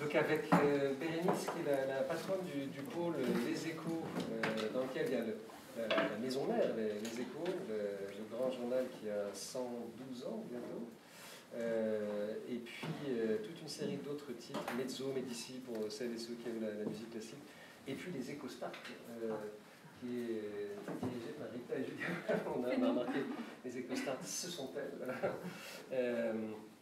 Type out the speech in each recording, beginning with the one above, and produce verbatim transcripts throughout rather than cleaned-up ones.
Donc avec euh, Bérénice, qui est la, la patronne du, du pôle Les Échos, euh, dans lequel il y a le, la, la maison mère, les, les Échos, le, le grand journal qui a cent douze ans bientôt, euh, et puis euh, toute une série d'autres titres, Mezzo, Médicis pour celles et ceux qui aiment la, la musique classique, et puis les EcoStart, euh, qui est dirigé par Rita et Julien. On a, on a remarqué, les EcoStart, ce sont elles. euh,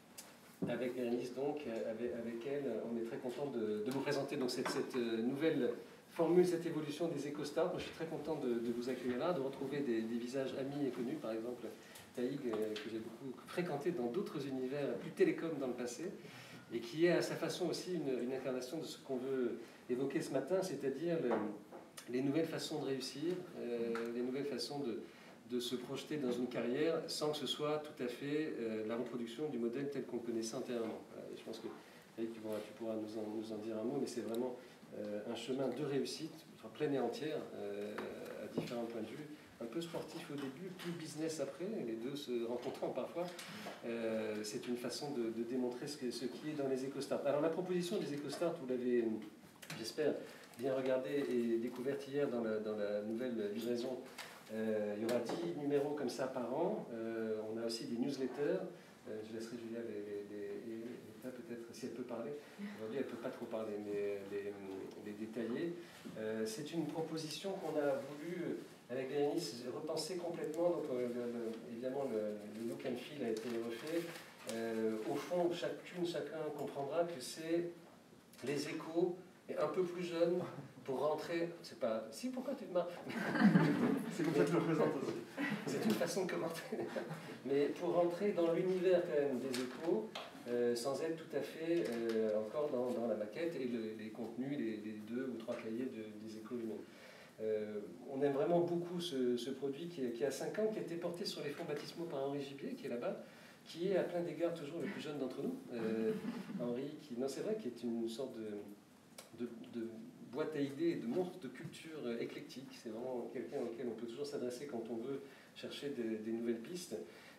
Avec Bérénice, donc, avec, avec elle, on est très content de, de vous présenter donc, cette, cette nouvelle formule, cette évolution des EcoStart. Moi, je suis très content de, de vous accueillir là, de retrouver des, des visages amis et connus, par exemple Taïg, que j'ai beaucoup fréquenté dans d'autres univers plus télécoms dans le passé, et qui est à sa façon aussi une, une incarnation de ce qu'on veut évoquer ce matin, c'est-à-dire le, les nouvelles façons de réussir, euh, les nouvelles façons de de se projeter dans une carrière sans que ce soit tout à fait euh, la reproduction du modèle tel qu'on le connaissait antérieurement. Euh, je pense que Eric, tu pourras, tu pourras nous, en, nous en dire un mot, mais c'est vraiment euh, un chemin de réussite, enfin, pleine et entière, euh, à différents points de vue, un peu sportif au début, plus business après, les deux se rencontrant parfois. Euh, c'est une façon de, de démontrer ce, que, ce qui est dans les EcoStart. Alors la proposition des EcoStart, vous l'avez, j'espère, bien regardée et découverte hier dans la, dans la nouvelle livraison. Euh, il y aura dix numéros comme ça par an. Euh, on a aussi des newsletters. Euh, je laisserai Julia les, les, les, les peut-être si elle peut parler. Aujourd'hui, elle ne peut pas trop parler, mais les, les détailler. Euh, c'est une proposition qu'on a voulu, avec Bérénice, repenser complètement. Donc, euh, le, le, évidemment, le, le look and feel a été refait. Euh, au fond, chacune, chacun comprendra que c'est les échos et un peu plus jeunes pour rentrer. C'est pas. Si, pourquoi tu te marres? C'est comme ça que je le présente aussi. C'est une façon de commenter. Mais pour rentrer dans l'univers quand même des échos, euh, sans être tout à fait euh, encore dans, dans la maquette et le, les contenus, les, les deux ou trois cahiers de, des échos lui-même. Euh, on aime vraiment beaucoup ce, ce produit qui, qui a cinq ans, qui a été porté sur les fonds baptismaux par Henri Gibier, qui est là-bas, qui est à plein d'égards toujours le plus jeune d'entre nous. Euh, Henri, qui, non c'est vrai, qui est une sorte de, de, de boîte à idées et de monstre de culture éclectique. C'est vraiment quelqu'un auquel on peut toujours s'adresser quand on veut chercher des, des nouvelles pistes.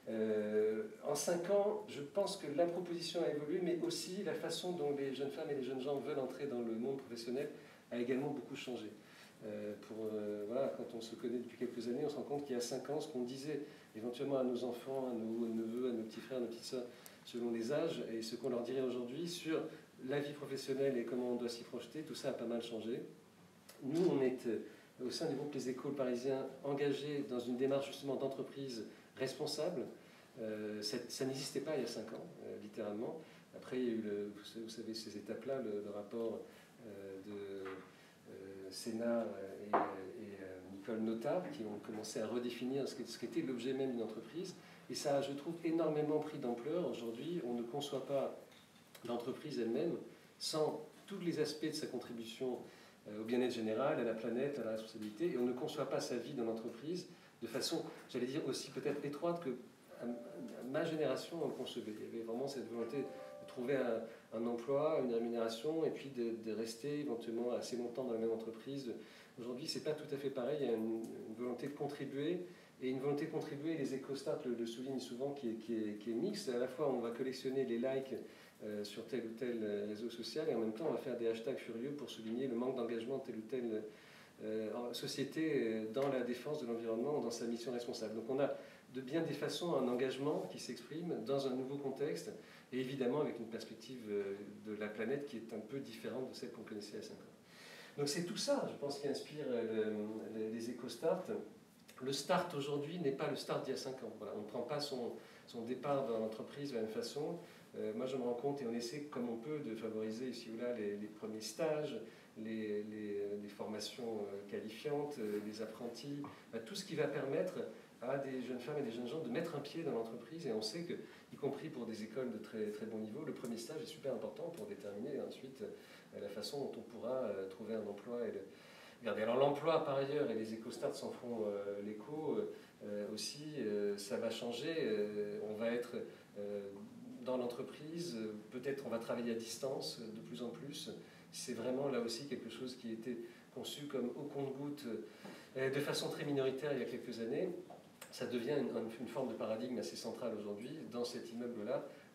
Euh, en cinq ans, je pense que la proposition a évolué, mais aussi la façon dont les jeunes femmes et les jeunes gens veulent entrer dans le monde professionnel a également beaucoup changé. Euh, pour, euh, voilà, quand on se connaît depuis quelques années, on se rend compte qu'il y a cinq ans, ce qu'on disait éventuellement à nos enfants, à nos neveux, à nos petits frères, à nos petites sœurs, selon les âges, et ce qu'on leur dirait aujourd'hui sur la vie professionnelle et comment on doit s'y projeter, tout ça a pas mal changé. Nous, on est euh, au sein du groupe Les Échos Parisiens engagés dans une démarche justement d'entreprise responsable. Euh, ça, ça n'existait pas il y a cinq ans, euh, littéralement. Après, il y a eu, le, vous savez, ces étapes-là, le, le rapport euh, de euh, Sénat et, et euh, Nicole Notat, qui ont commencé à redéfinir ce qu'était l'objet même d'une entreprise. Et ça a, je trouve, énormément pris d'ampleur. Aujourd'hui, on ne conçoit pas l'entreprise elle-même sans tous les aspects de sa contribution au bien-être général, à la planète, à la responsabilité, et on ne conçoit pas sa vie dans l'entreprise de façon, j'allais dire, aussi peut-être étroite que à ma génération on concevait. Il y avait vraiment cette volonté de trouver un, un emploi, une rémunération, et puis de, de rester éventuellement assez longtemps dans la même entreprise. Aujourd'hui, c'est pas tout à fait pareil. Il y a une, une volonté de contribuer, et une volonté de contribuer, les EcoStart le, le soulignent souvent, qui est, qui, est, qui est mixte. À la fois, on va collectionner les likes euh, sur tel ou tel réseau social, et en même temps, on va faire des hashtags furieux pour souligner le manque d'engagement de telle ou telle euh, société dans la défense de l'environnement ou dans sa mission responsable. Donc on a de bien des façons un engagement qui s'exprime dans un nouveau contexte, et évidemment avec une perspective de la planète qui est un peu différente de celle qu'on connaissait il y a cinq ans. Donc c'est tout ça, je pense, qui inspire le, les EcoStart. Le start aujourd'hui n'est pas le start d'il y a cinq ans. Voilà, on ne prend pas son, son départ dans l'entreprise de la même façon. Euh, moi, je me rends compte, et on essaie comme on peut de favoriser ici ou là les, les premiers stages, les, les, les formations qualifiantes, les apprentis, bah, tout ce qui va permettre à des jeunes femmes et des jeunes gens de mettre un pied dans l'entreprise. Et on sait que, y compris pour des écoles de très, très bon niveau, le premier stage est super important pour déterminer ensuite la façon dont on pourra trouver un emploi. Et le... Regardez, alors l'emploi par ailleurs, et les EcoStart s'en font euh, l'écho euh, aussi, euh, ça va changer. Euh, on va être euh, dans l'entreprise, peut-être on va travailler à distance de plus en plus. C'est vraiment là aussi quelque chose qui était conçu comme au compte-gouttes euh, de façon très minoritaire il y a quelques années. Ça devient une, une forme de paradigme assez centrale aujourd'hui dans cet immeuble-là,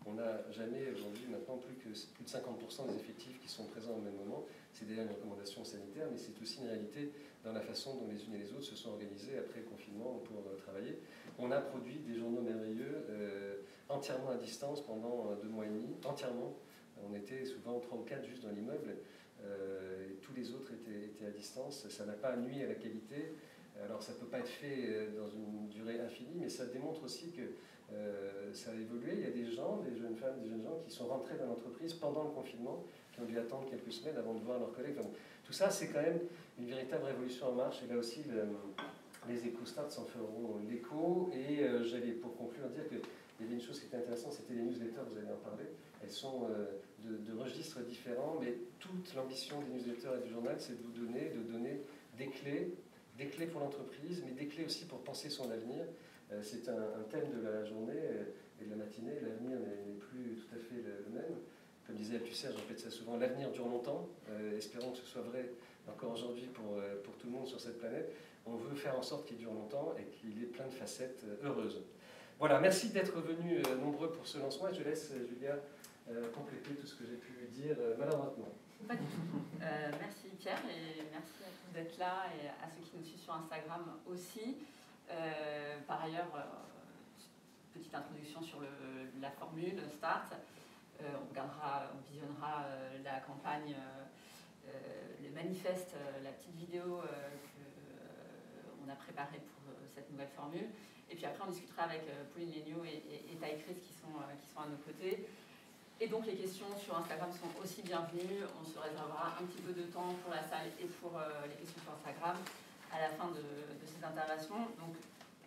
On n'a jamais aujourd'hui maintenant plus que plus de cinquante pour cent des effectifs qui sont présents au même moment. C'est d'ailleurs une recommandation sanitaire, mais c'est aussi une réalité dans la façon dont les unes et les autres se sont organisées après le confinement pour euh, travailler. On a produit des journaux merveilleux euh, entièrement à distance pendant deux mois et demi, entièrement. On était souvent trois ou quatre juste dans l'immeuble, euh, et tous les autres étaient, étaient à distance. Ça n'a pas nui à la qualité. Alors ça ne peut pas être fait dans une durée infinie, mais ça démontre aussi que euh, ça a évolué. Il y a des gens, des jeunes femmes, des jeunes gens qui sont rentrés dans l'entreprise pendant le confinement, qui ont dû attendre quelques semaines avant de voir leurs collègues. Donc, tout ça, c'est quand même une véritable révolution en marche. Et là aussi, le, les EcoStarts s'en feront l'écho. Et euh, j'allais, pour conclure, dire qu'il y avait une chose qui était intéressante, c'était les newsletters, vous allez en parler. Elles sont euh, de, de registres différents, mais toute l'ambition des newsletters et du journal, c'est de vous donner, de donner des clés, des clés pour l'entreprise, mais des clés aussi pour penser son avenir. Euh, c'est un, un thème de la journée et de la matinée. L'avenir n'est plus tout à fait le, le même. Comme disait Althusser, je répète ça souvent, l'avenir dure longtemps. Euh, espérons que ce soit vrai encore aujourd'hui pour, euh, pour tout le monde sur cette planète. On veut faire en sorte qu'il dure longtemps et qu'il ait plein de facettes euh, heureuses. Voilà, merci d'être venus euh, nombreux pour ce lancement. Et je laisse euh, Julia euh, compléter tout ce que j'ai pu dire euh, maladroitement. Pas du tout. Euh, merci Pierre et merci à tous d'être là et à ceux qui nous suivent sur Instagram aussi. Euh, par ailleurs, euh, petite introduction sur le, la formule Start. Euh, on regardera, on visionnera euh, la campagne, euh, le manifeste, euh, la petite vidéo euh, qu'on a préparée pour euh, cette nouvelle formule. Et puis après, on discutera avec euh, Pauline Léniaud et, et, et Taï Chris qui sont, euh, qui sont à nos côtés. Et donc les questions sur Instagram sont aussi bienvenues. On se réservera un petit peu de temps pour la salle et pour euh, les questions sur Instagram à la fin de, de ces interventions. Donc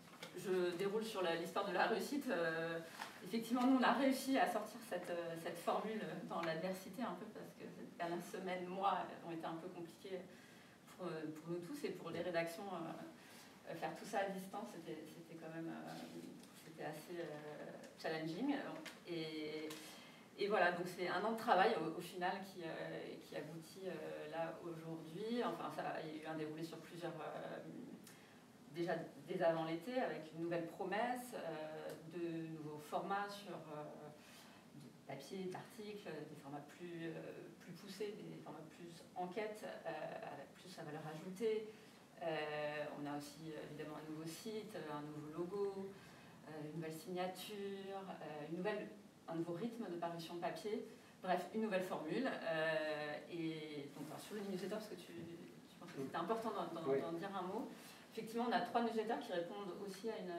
je déroule sur l'histoire de la réussite. Euh, effectivement, nous, on a réussi à sortir cette, cette formule dans l'adversité un peu parce que ces dernières semaines, mois ont été un peu compliquées pour, pour nous tous et pour les rédactions. Euh, faire tout ça à distance, c'était quand même euh, c'était assez euh, challenging. Et, Et voilà, donc c'est un an de travail au, au final qui, euh, qui aboutit euh, là aujourd'hui. Enfin, ça, il y a eu un déroulé sur plusieurs... Euh, déjà dès avant l'été, avec une nouvelle promesse, euh, de nouveaux formats sur euh, du papier, d'articles, des formats plus, euh, plus poussés, des formats plus enquête, euh, avec plus à valeur ajoutée. Euh, on a aussi évidemment un nouveau site, un nouveau logo, euh, une nouvelle signature, euh, une nouvelle... un nouveau rythme de parution papier, bref, une nouvelle formule. Euh, et donc, alors, sur le newsletter, parce que tu, tu penses que c'était important d'en oui. dire un mot, effectivement, on a trois newsletters qui répondent aussi à une,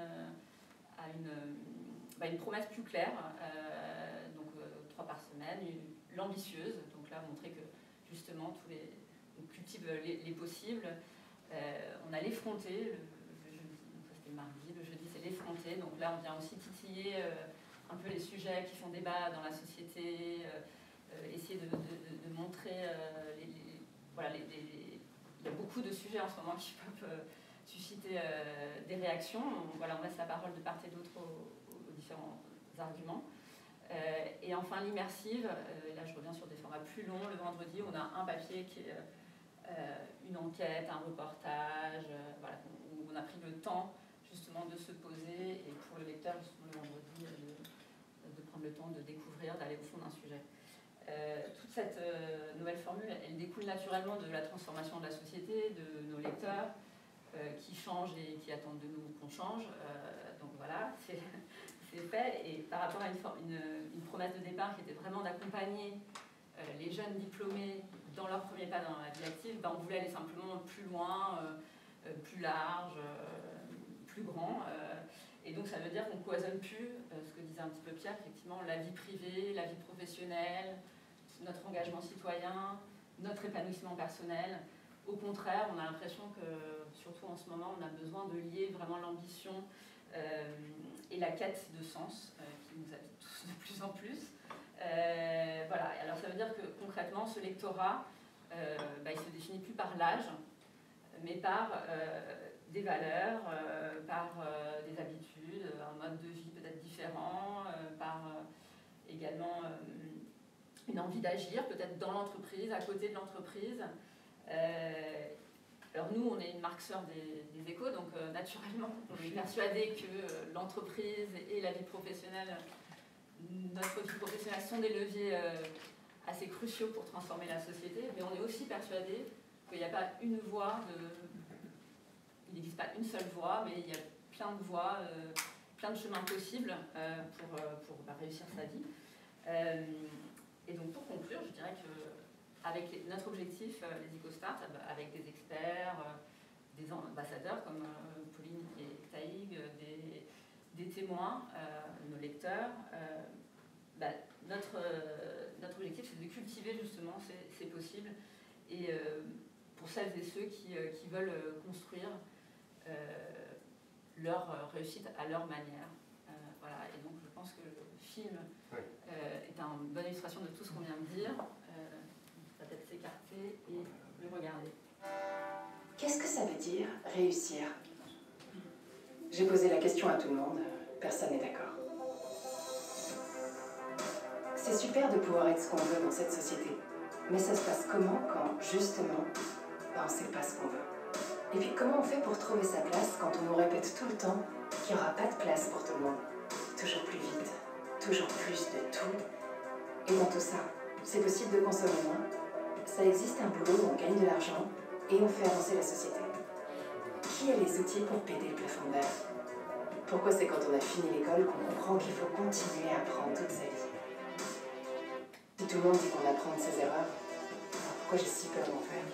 à une, bah, une promesse plus claire, euh, donc euh, trois par semaine, l'ambitieuse, donc là, montrer que justement, tous les, on cultive les, les possibles. Euh, on a l'effronté, le, le jeudi, donc ça c'était mardi, le jeudi c'est l'effronté, donc là, on vient aussi titiller. Euh, un peu les sujets qui font débat dans la société, euh, euh, essayer de, de, de montrer, euh, les, les, voilà, les, les, il y a beaucoup de sujets en ce moment qui peuvent euh, susciter euh, des réactions. On, voilà, on laisse la parole de part et d'autre aux, aux différents arguments. Euh, et enfin l'immersive, euh, là je reviens sur des formats plus longs. Le vendredi, on a un papier qui est euh, une enquête, un reportage, euh, voilà, où on a pris le temps justement de se poser et pour le lecteur, justement le vendredi, de, de prendre le temps de découvrir, d'aller au fond d'un sujet. Euh, toute cette euh, nouvelle formule, elle découle naturellement de la transformation de la société, de nos lecteurs, euh, qui changent et qui attendent de nous qu'on change. Euh, donc voilà, c'est fait. Et par rapport à une, une, une promesse de départ qui était vraiment d'accompagner euh, les jeunes diplômés dans leur premier pas dans la vie active, ben, on voulait aller simplement plus loin, euh, plus large, euh, plus grand. Euh, Et donc ça veut dire qu'on ne cloisonne plus, euh, ce que disait un petit peu Pierre, effectivement, la vie privée, la vie professionnelle, notre engagement citoyen, notre épanouissement personnel. Au contraire, on a l'impression que, surtout en ce moment, on a besoin de lier vraiment l'ambition euh, et la quête de sens euh, qui nous habite tous de plus en plus. Euh, voilà, alors ça veut dire que concrètement, ce lectorat, euh, bah, il ne se définit plus par l'âge, mais par... Euh, des valeurs, euh, par euh, des habitudes, un mode de vie peut-être différent, euh, par euh, également euh, une envie d'agir, peut-être dans l'entreprise, à côté de l'entreprise. Euh, alors nous, on est une marque sœur des, des Échos, donc euh, naturellement, on est persuadé que euh, l'entreprise et la vie professionnelle notre vie professionnelle sont des leviers euh, assez cruciaux pour transformer la société, mais on est aussi persuadé qu'il n'y a pas une voie, de... il n'existe pas une seule voie, mais il y a plein de voies, euh, plein de chemins possibles euh, pour, euh, pour bah, réussir sa vie. Euh, et donc pour conclure, je dirais qu'avec les, notre objectif, euh, les EcoStart, avec des experts, euh, des ambassadeurs comme euh, Pauline et Taïg, des, des témoins, euh, nos lecteurs, euh, bah, notre, euh, notre objectif c'est de cultiver justement ces, ces possibles et euh, pour celles et ceux qui, euh, qui veulent construire euh, leur réussite à leur manière. Euh, voilà. Et donc je pense que le film oui. euh, est une bonne illustration de tout ce qu'on vient de dire. Euh, ça peut être s'écarter et le regarder. Qu'est-ce que ça veut dire réussir? J'ai posé la question à tout le monde, personne n'est d'accord. C'est super de pouvoir être ce qu'on veut dans cette société, mais ça se passe comment quand, justement, ben, on ne sait pas ce qu'on veut? Et puis comment on fait pour trouver sa place quand on nous répète tout le temps qu'il n'y aura pas de place pour tout le monde? Toujours plus vite, toujours plus de tout. Et dans tout ça, c'est possible de consommer moins. Ça existe un boulot où on gagne de l'argent et on fait avancer la société. Qui a les outils pour péter le plafond de verre? Pourquoi c'est quand on a fini l'école qu'on comprend qu'il faut continuer à apprendre toute sa vie? Si tout le monde dit qu'on apprend de ses erreurs, alors pourquoi j'ai si peur d'en faire?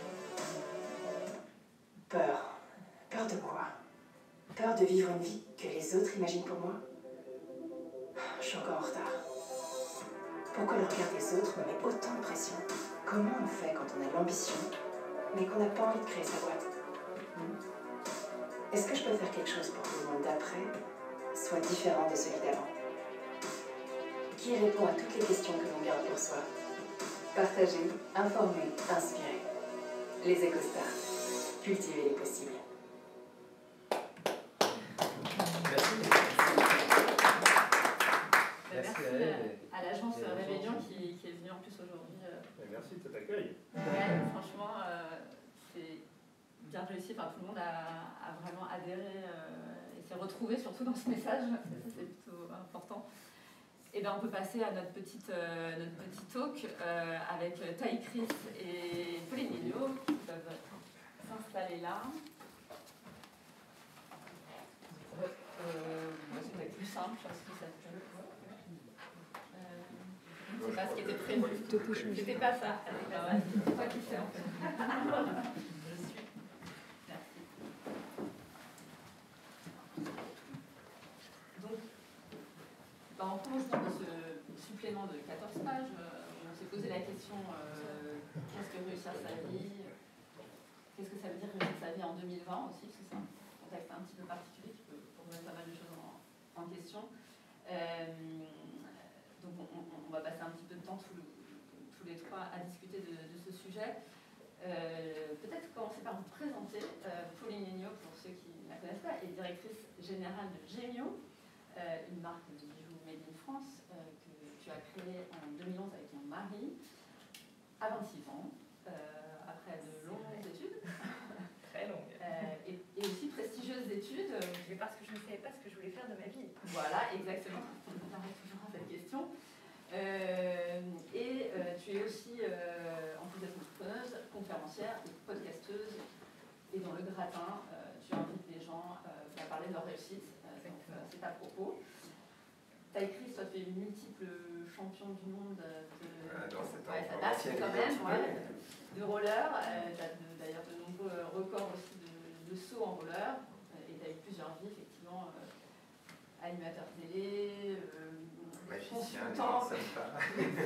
Peur. Peur de quoi? Peur de vivre une vie que les autres imaginent pour moi? Je suis encore en retard. Pourquoi le regard des autres me met autant de pression? Comment on fait quand on a l'ambition, mais qu'on n'a pas envie de créer sa boîte? hmm Est-ce que je peux faire quelque chose pour que le monde d'après soit différent de celui d'avant? Qui répond à toutes les questions que l'on garde pour soi? Partager, informer, inspirer. Les EcoStart. Cultiver les possibles. Merci. Merci, Merci à, à l'agence Rébellion qui, qui est venue en plus aujourd'hui. Euh... Merci de cet accueil. Ouais, franchement, euh, c'est bien réussi. Enfin, tout le monde a, a vraiment adhéré euh, et s'est retrouvé surtout dans ce message. Ça, c'est plutôt important. Et bien, on peut passer à notre petite, euh, notre petit talk euh, avec Taïg Chris et Pauline Mignot qui peuvent s'installer là. Euh, euh, c'est peut-être plus simple, je pense que ça peut. Euh, c'est pas ce qui était prévu. C'était pas ça. C'est toi qui sais en fait. Je suis. Merci. Donc, ben, en prolongement de ce supplément de quatorze pages, euh, on s'est posé la question euh, qu'est-ce que réussir sa vie? Qu'est-ce que ça veut dire réussir sa vie en deux mille vingt aussi? Parce que c'est un contexte un petit peu particulier qui peut remettre pas mal de choses en, en question. Euh, donc on, on, on va passer un petit peu de temps tous, tous les trois à discuter de, de ce sujet. Euh, Peut-être commencer par vous présenter. Euh, Pauline Mignot, pour ceux qui ne la connaissent pas, est directrice générale de Gemio, euh, une marque de bijoux made in France euh, que tu as créée en deux mille onze avec ton mari, à vingt-six ans, euh, après de longues études. Très longue. Euh, et, et aussi prestigieuses études. Mais parce que je ne savais pas ce que je voulais faire de ma vie. Voilà, exactement. On arrive toujours à cette question. Euh, et euh, tu es aussi, euh, en plus d'être entrepreneuse, conférencière et podcasteuse. Et dans le gratin, euh, tu invites les gens euh, à parler de leur réussite. Euh, donc, euh, c'est à propos. Taïg Chris, toi, tu es multiple champion du monde de. Voilà, dans cette ouais, ça date quand même, ouais, de roller. Euh, tu as d'ailleurs de nombreux records aussi de, de saut en roller. Euh, et tu as eu plusieurs vies, effectivement. Euh, animateur télé, euh, magicien, consultant. ça me parle.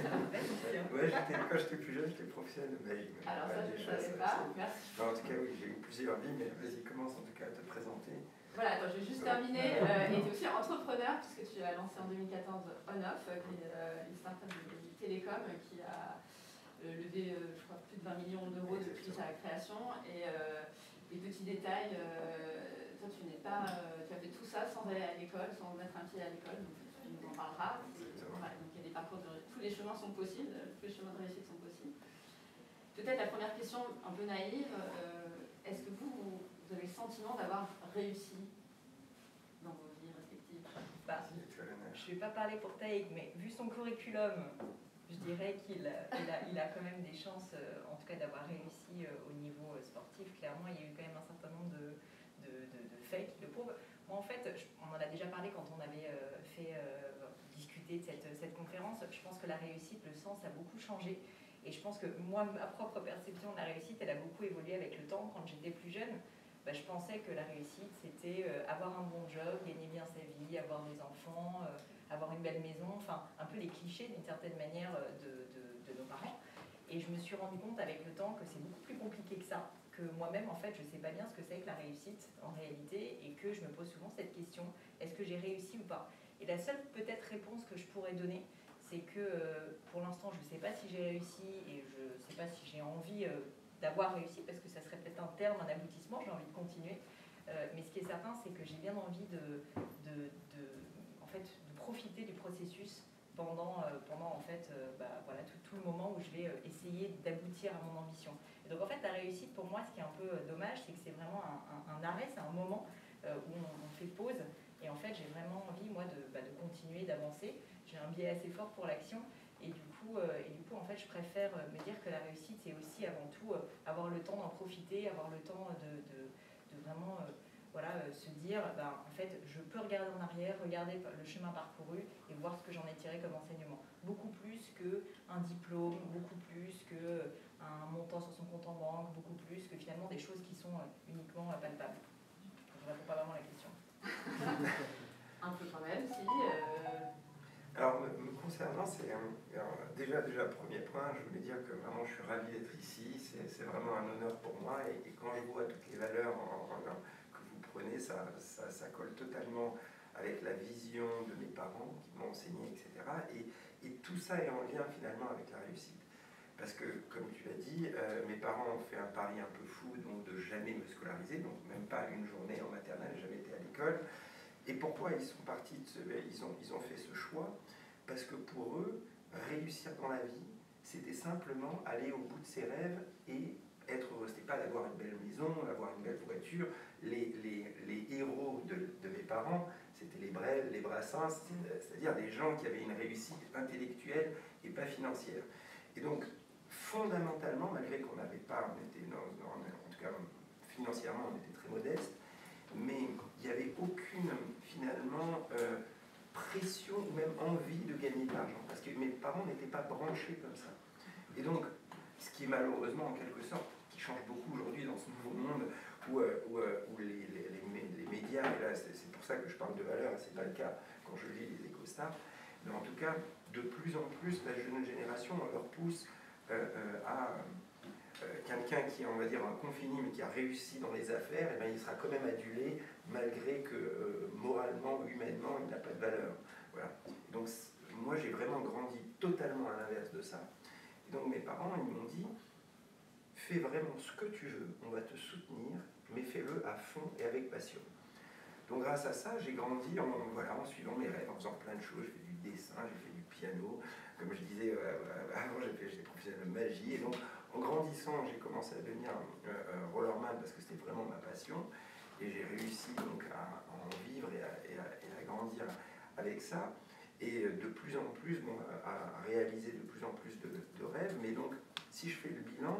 Ouais, quand j'étais plus jeune, j'étais professionnel de magie. Alors ça, je ne savais pas. Merci. Non, en tout cas, oui, j'ai eu plusieurs vies, mais vas-y, commence en tout cas à te présenter. Voilà, attends, je vais juste terminer. Euh, et tu es aussi entrepreneur, puisque tu as lancé en deux mille quatorze OnOff, qui est euh, une start-up de télécom qui a euh, levé, euh, je crois, plus de vingt millions d'euros depuis sa création. Et euh, les petits détails, euh, toi, tu n'es pas, euh, tu as fait tout ça sans aller à l'école, sans mettre un pied à l'école, donc tu nous en parleras. Voilà, donc il y a des parcours de, tous les chemins sont possibles, tous les chemins de réussite sont possibles. Peut-être la première question un peu naïve, euh, est-ce que vous, vous, vous avez le sentiment d'avoir réussi dans vos vies respectives? Bah, je je ne vais pas parler pour Taïk, mais vu son curriculum, je dirais qu'il il a, il a quand même des chances, euh, en tout cas, d'avoir réussi euh, au niveau euh, sportif. Clairement, il y a eu quand même un certain nombre de, de, de, de faits qui le prouvent. Moi, en fait, je, on en a déjà parlé quand on avait euh, fait euh, discuter de cette, cette conférence. Je pense que la réussite, le sens a beaucoup changé. Et je pense que moi, ma propre perception de la réussite, elle a beaucoup évolué avec le temps. Quand j'étais plus jeune, bah, je pensais que la réussite, c'était euh, avoir un bon job, gagner bien sa vie, avoir des enfants, euh, avoir une belle maison, enfin, un peu les clichés d'une certaine manière de, de, de nos parents. Et je me suis rendu compte avec le temps que c'est beaucoup plus compliqué que ça, que moi-même, en fait, je ne sais pas bien ce que c'est que la réussite en réalité, et que je me pose souvent cette question, est-ce que j'ai réussi ou pas? Et la seule peut-être réponse que je pourrais donner, c'est que euh, pour l'instant, je ne sais pas si j'ai réussi et je ne sais pas si j'ai envie euh, d'avoir réussi, parce que ça serait peut-être un terme, un aboutissement, j'ai envie de continuer. Euh, mais ce qui est certain, c'est que j'ai bien envie de, de, de, en fait, de profiter du processus pendant, euh, pendant en fait, euh, bah, voilà, tout, tout le moment où je vais euh, essayer d'aboutir à mon ambition. Et donc en fait, la réussite, pour moi, ce qui est un peu euh, dommage, c'est que c'est vraiment un, un, un arrêt, c'est un moment euh, où on, on fait pause. Et en fait, j'ai vraiment envie, moi, de, bah, de continuer, d'avancer. J'ai un biais assez fort pour l'action. Et du coup, euh, et du coup, en fait, je préfère euh, me dire que la réussite, c'est aussi avant tout euh, avoir le temps d'en profiter, avoir le temps de, de, de vraiment euh, voilà, euh, se dire, bah, en fait, je peux regarder en arrière, regarder le chemin parcouru et voir ce que j'en ai tiré comme enseignement. Beaucoup plus qu'un diplôme, beaucoup plus qu'un montant sur son compte en banque, beaucoup plus que finalement des choses qui sont euh, uniquement euh, palpables. Je ne réponds pas vraiment à la question. Un peu quand même, si. Euh... Alors, me, me concernant, c'est déjà, déjà, premier point, je voulais dire que vraiment je suis ravi d'être ici, c'est vraiment un honneur pour moi, et, et quand je vois toutes les valeurs en, en, que vous prenez, ça, ça, ça colle totalement avec la vision de mes parents qui m'ont enseigné, et cetera. Et, et tout ça est en lien finalement avec la réussite. Parce que, comme tu l'as dit, euh, mes parents ont fait un pari un peu fou, donc de jamais me scolariser, donc même pas une journée en maternelle, jamais été à l'école. Et pourquoi ils sont partis de ce, ils ont, ils ont fait ce choix? Parce que pour eux, réussir dans la vie, c'était simplement aller au bout de ses rêves et être heureux. C'était pas d'avoir une belle maison, d'avoir une belle voiture. Les, les, les héros de, de mes parents, c'était les Brel, les Brassens, c'est-à-dire des gens qui avaient une réussite intellectuelle et pas financière. Et donc, fondamentalement, malgré qu'on n'avait pas, on était dans, dans, en tout cas financièrement, on était très modeste, mais il n'y avait aucune, finalement, euh, pression ou même envie de gagner de l'argent, parce que mes parents n'étaient pas branchés comme ça. Et donc, ce qui est malheureusement, en quelque sorte, qui change beaucoup aujourd'hui dans ce nouveau monde, où, euh, où, euh, où les, les, les, les médias, et là c'est pour ça que je parle de valeur, et ce n'est pas le cas quand je lis les éco-stars, mais en tout cas, de plus en plus, la jeune génération, on leur pousse euh, euh, à... Euh, quelqu'un qui est, on va dire, un confini, mais qui a réussi dans les affaires, eh bien, il sera quand même adulé, malgré que euh, moralement, humainement, il n'a pas de valeur. Voilà. Donc, moi, j'ai vraiment grandi totalement à l'inverse de ça. Et donc, mes parents, ils m'ont dit, fais vraiment ce que tu veux, on va te soutenir, mais fais-le à fond et avec passion. Donc, grâce à ça, j'ai grandi en, voilà, en suivant mes rêves, en faisant plein de choses. J'ai fait du dessin, j'ai fait du piano. Comme je disais euh, avant, j'étais professionnel de magie. Et donc, en grandissant, j'ai commencé à devenir euh, euh, rollerman parce que c'était vraiment ma passion. Et j'ai réussi donc à, à en vivre et à, et, à, et à grandir avec ça. Et de plus en plus, bon, à réaliser de plus en plus de, de rêves. Mais donc, si je fais le bilan,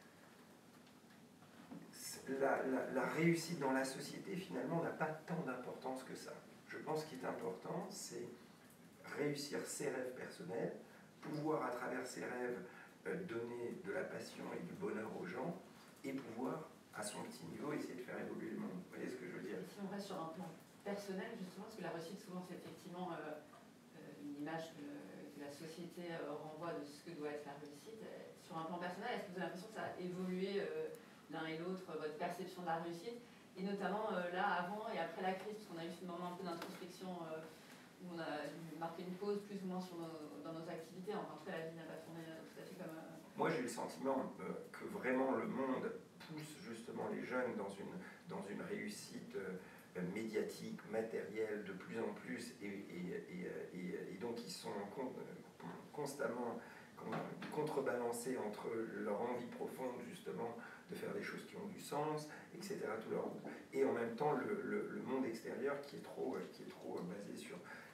la, la, la réussite dans la société, finalement, n'a pas tant d'importance que ça. Je pense qu'il est important, c'est réussir ses rêves personnels, pouvoir à travers ses rêves euh, donner de la passion et du bonheur aux gens, et pouvoir, à son petit niveau, essayer de faire évoluer le monde. Vous voyez ce que je veux dire? Si on reste sur un plan personnel, justement, parce que la réussite, souvent, c'est effectivement euh, une image que, que la société euh, renvoie de ce que doit être la réussite. Sur un plan personnel, est-ce que vous avez l'impression que ça a évolué euh, l'un et l'autre, votre perception de la réussite, et notamment euh, là, avant et après la crise, parce qu'on a eu ce moment un peu d'introspection euh, où on a dû marquer une pause plus ou moins sur nos, dans nos activités, enfin, en tout cas la vie n'a pas tourné tout à fait comme... Euh... Moi j'ai le sentiment euh, que vraiment le monde pousse justement les jeunes dans une, dans une réussite euh, médiatique, matérielle de plus en plus, et, et, et, et, et donc ils sont con, constamment contrebalancés entre leur envie profonde justement de faire des choses qui ont du sens, et cetera tout leur, et en même temps le, le, le monde extérieur qui est trop, qui est trop basé sur,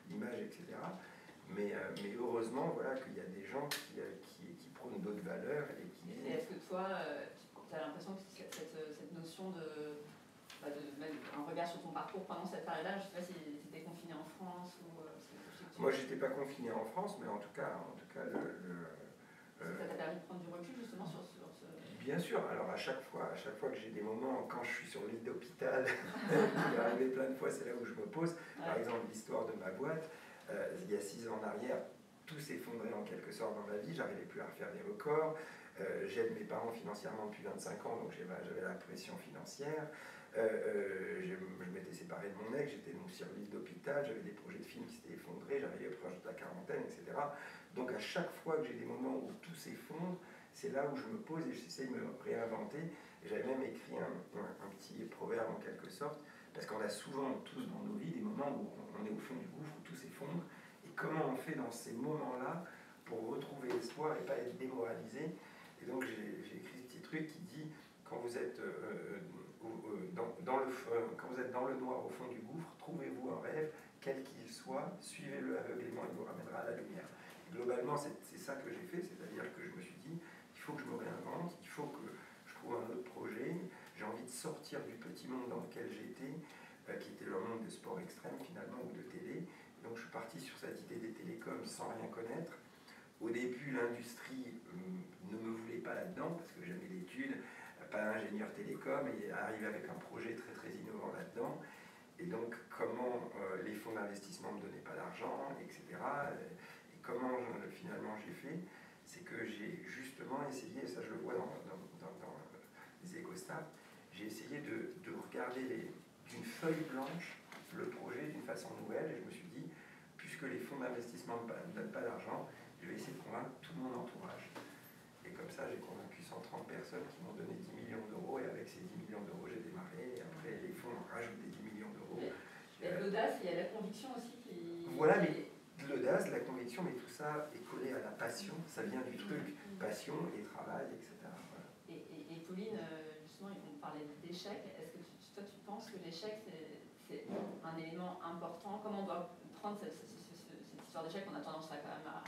l'image, et cetera. Mais, euh, mais heureusement, voilà, qu'il y a des gens qui, euh, qui, qui prônent d'autres valeurs et qui... Et est-ce que toi, euh, tu as l'impression que cette, cette notion de, bah de mettre un regard sur ton parcours pendant cette période-là, je ne sais pas si tu étais confiné en France ou... Euh, tu... Moi, je n'étais pas confiné en France, mais en tout cas, en tout cas le... le euh, ça t'a permis de prendre du recul justement sur, sur ce... Bien sûr, alors à chaque fois, à chaque fois que j'ai des moments, quand je suis sur l'île d'hôpital, il est arrivé plein de fois, c'est là où je me pose, ouais. Par exemple l'histoire de ma boîte, euh, il y a six ans en arrière, tout s'effondrait en quelque sorte dans ma vie, j'arrivais plus à refaire des records, euh, j'aide mes parents financièrement depuis vingt-cinq ans, donc j'avais la pression financière, euh, euh, je, je m'étais séparé de mon ex, j'étais donc sur l'île d'hôpital, j'avais des projets de films qui s'étaient effondrés, j'arrivais proche de la quarantaine, et cetera. Donc à chaque fois que j'ai des moments où tout s'effondre, c'est là où je me pose et j'essaie de me réinventer. Et j'avais même écrit un, un, un petit proverbe en quelque sorte, parce qu'on a souvent tous dans nos vies des moments où on est au fond du gouffre, où tout s'effondre. Et comment on fait dans ces moments-là pour retrouver l'espoir et pas être démoralisé. Et donc j'ai écrit ce petit truc qui dit, quand vous êtes, euh, euh, dans, dans le, euh, quand vous êtes dans le noir au fond du gouffre, trouvez-vous un rêve, quel qu'il soit, suivez-le aveuglément, il vous ramènera à la lumière. Et globalement, c'est ça que j'ai fait, c'est-à-dire que je me suis dit, il faut que je me réinvente, il faut que je trouve un autre projet, j'ai envie de sortir du petit monde dans lequel j'étais, euh, qui était le monde des sports extrêmes finalement, ou de télé. Donc je suis parti sur cette idée des télécoms sans rien connaître. Au début, l'industrie euh, ne me voulait pas là-dedans, parce que j'avais l'étude, pas ingénieur télécom, et arrivé avec un projet très très innovant là-dedans. Et donc comment euh, les fonds d'investissement ne me donnaient pas d'argent, et cetera. Et comment je, finalement j'ai fait, c'est que j'ai justement essayé, et ça je le vois dans, dans, dans, dans les EcoStart, j'ai essayé de, de regarder d'une feuille blanche le projet d'une façon nouvelle, et je me suis dit, puisque les fonds d'investissement ne me donnent pas d'argent, je vais essayer de convaincre tout mon entourage. Et comme ça, j'ai convaincu cent trente personnes qui m'ont donné dix millions d'euros, et avec ces dix millions d'euros, j'ai démarré, et après les fonds ont rajouté dix millions d'euros. Il y a l'audace, il y a la conviction aussi qui... Voilà, mais l'audace, la conviction, mais tout ça est collé à la passion, ça vient du truc, passion et travail, et cetera. Voilà. Et, et, et Pauline, justement, on parlait d'échec. Est-ce que tu, toi, tu penses que l'échec, c'est un élément important? Comment on doit prendre cette, cette, cette, cette histoire d'échec? On a tendance à quand même à,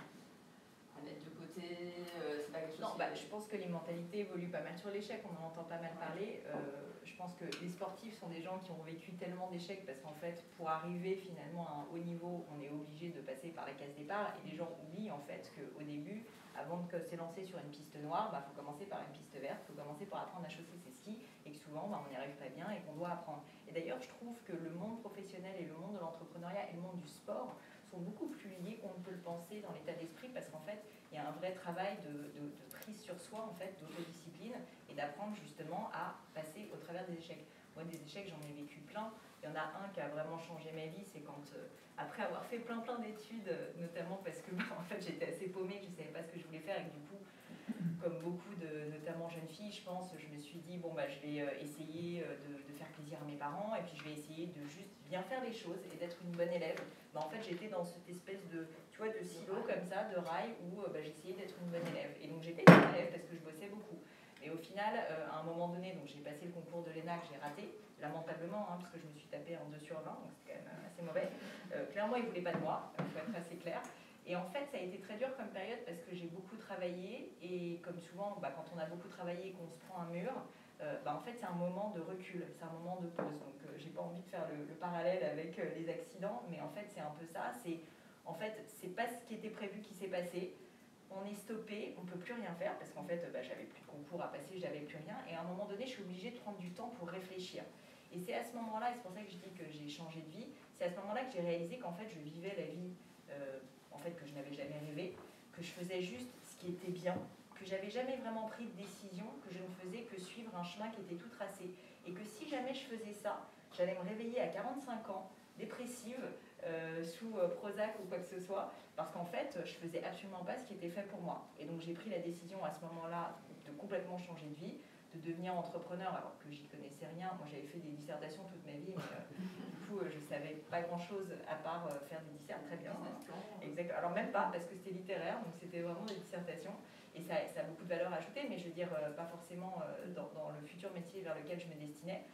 à mettre de côté, euh, c'est pas quelque chose... Non, bah, je pense que les mentalités évoluent pas mal sur l'échec, on en entend pas mal parler. Euh, je pense que les sportifs sont des gens qui ont vécu tellement d'échecs parce qu'en fait, pour arriver finalement à un haut niveau, on est obligé de passer par la case départ, et les gens oublient en fait qu'au début, avant de s'élancer sur une piste noire, il bah, faut commencer par une piste verte, il faut commencer par apprendre à chausser ses skis, et que souvent bah, on n'y arrive pas bien et qu'on doit apprendre. Et d'ailleurs, je trouve que le monde professionnel et le monde de l'entrepreneuriat et le monde du sport sont beaucoup plus liés qu'on ne peut le penser dans l'état d'esprit, parce qu'en fait, il y a un vrai travail de, de, de prise sur soi, en fait, d'autodiscipline, et d'apprendre justement à passer au travers des échecs. Moi, des échecs, j'en ai vécu plein. Il y en a un qui a vraiment changé ma vie, c'est quand, euh, après avoir fait plein plein d'études, euh, notamment parce que en fait, j'étais assez paumée, que je ne savais pas ce que je voulais faire, et que du coup, comme beaucoup de, notamment jeunes filles, je pense, je me suis dit, bon, bah, je vais euh, essayer de, de faire plaisir à mes parents, et puis je vais essayer de juste bien faire les choses et d'être une bonne élève. Bah, en fait, j'étais dans cette espèce de, tu vois, de silo comme ça, de rail, où euh, bah, j'essayais d'être une bonne élève. Et donc, j'étais une bonne élève parce que je bossais beaucoup. Et au final, euh, à un moment donné, donc j'ai passé le concours de l'ENA que j'ai raté, lamentablement, hein, parce que je me suis tapée en deux sur vingt, donc c'est quand même assez mauvais. Euh, clairement, ils ne voulaient pas de moi, il faut être assez clair. Et en fait, ça a été très dur comme période parce que j'ai beaucoup travaillé, et comme souvent, bah, quand on a beaucoup travaillé et qu'on se prend un mur, euh, bah, en fait, c'est un moment de recul, c'est un moment de pause. Donc, euh, j'ai pas envie de faire le, le parallèle avec euh, les accidents, mais en fait, c'est un peu ça. C'est, en fait, c'est pas ce qui était prévu qui s'est passé. On est stoppé, on ne peut plus rien faire parce qu'en fait, bah, j'avais plus de concours à passer, j'avais plus rien. Et à un moment donné, je suis obligée de prendre du temps pour réfléchir. Et c'est à ce moment-là, et c'est pour ça que je dis que j'ai changé de vie, c'est à ce moment-là que j'ai réalisé qu'en fait, je vivais la vie euh, en fait, que je n'avais jamais rêvé, que je faisais juste ce qui était bien, que j'avais jamais vraiment pris de décision, que je ne faisais que suivre un chemin qui était tout tracé. Et que si jamais je faisais ça, j'allais me réveiller à quarante-cinq ans, dépressive, euh, sous euh, Prozac ou quoi que ce soit, parce qu'en fait, je faisais absolument pas ce qui était fait pour moi. Et donc j'ai pris la décision à ce moment-là de complètement changer de vie, de devenir entrepreneur alors que j'y connaissais rien. Moi, j'avais fait des dissertations toute ma vie, mais euh, du coup, euh, je savais pas grand-chose à part euh, faire des dissertations. Très bien. Hein. Exact. Alors même pas, parce que c'était littéraire, donc c'était vraiment des dissertations. Et ça, ça a beaucoup de valeur ajoutée, mais je veux dire, euh, pas forcément euh, dans, dans le futur métier vers lequel je me destinais.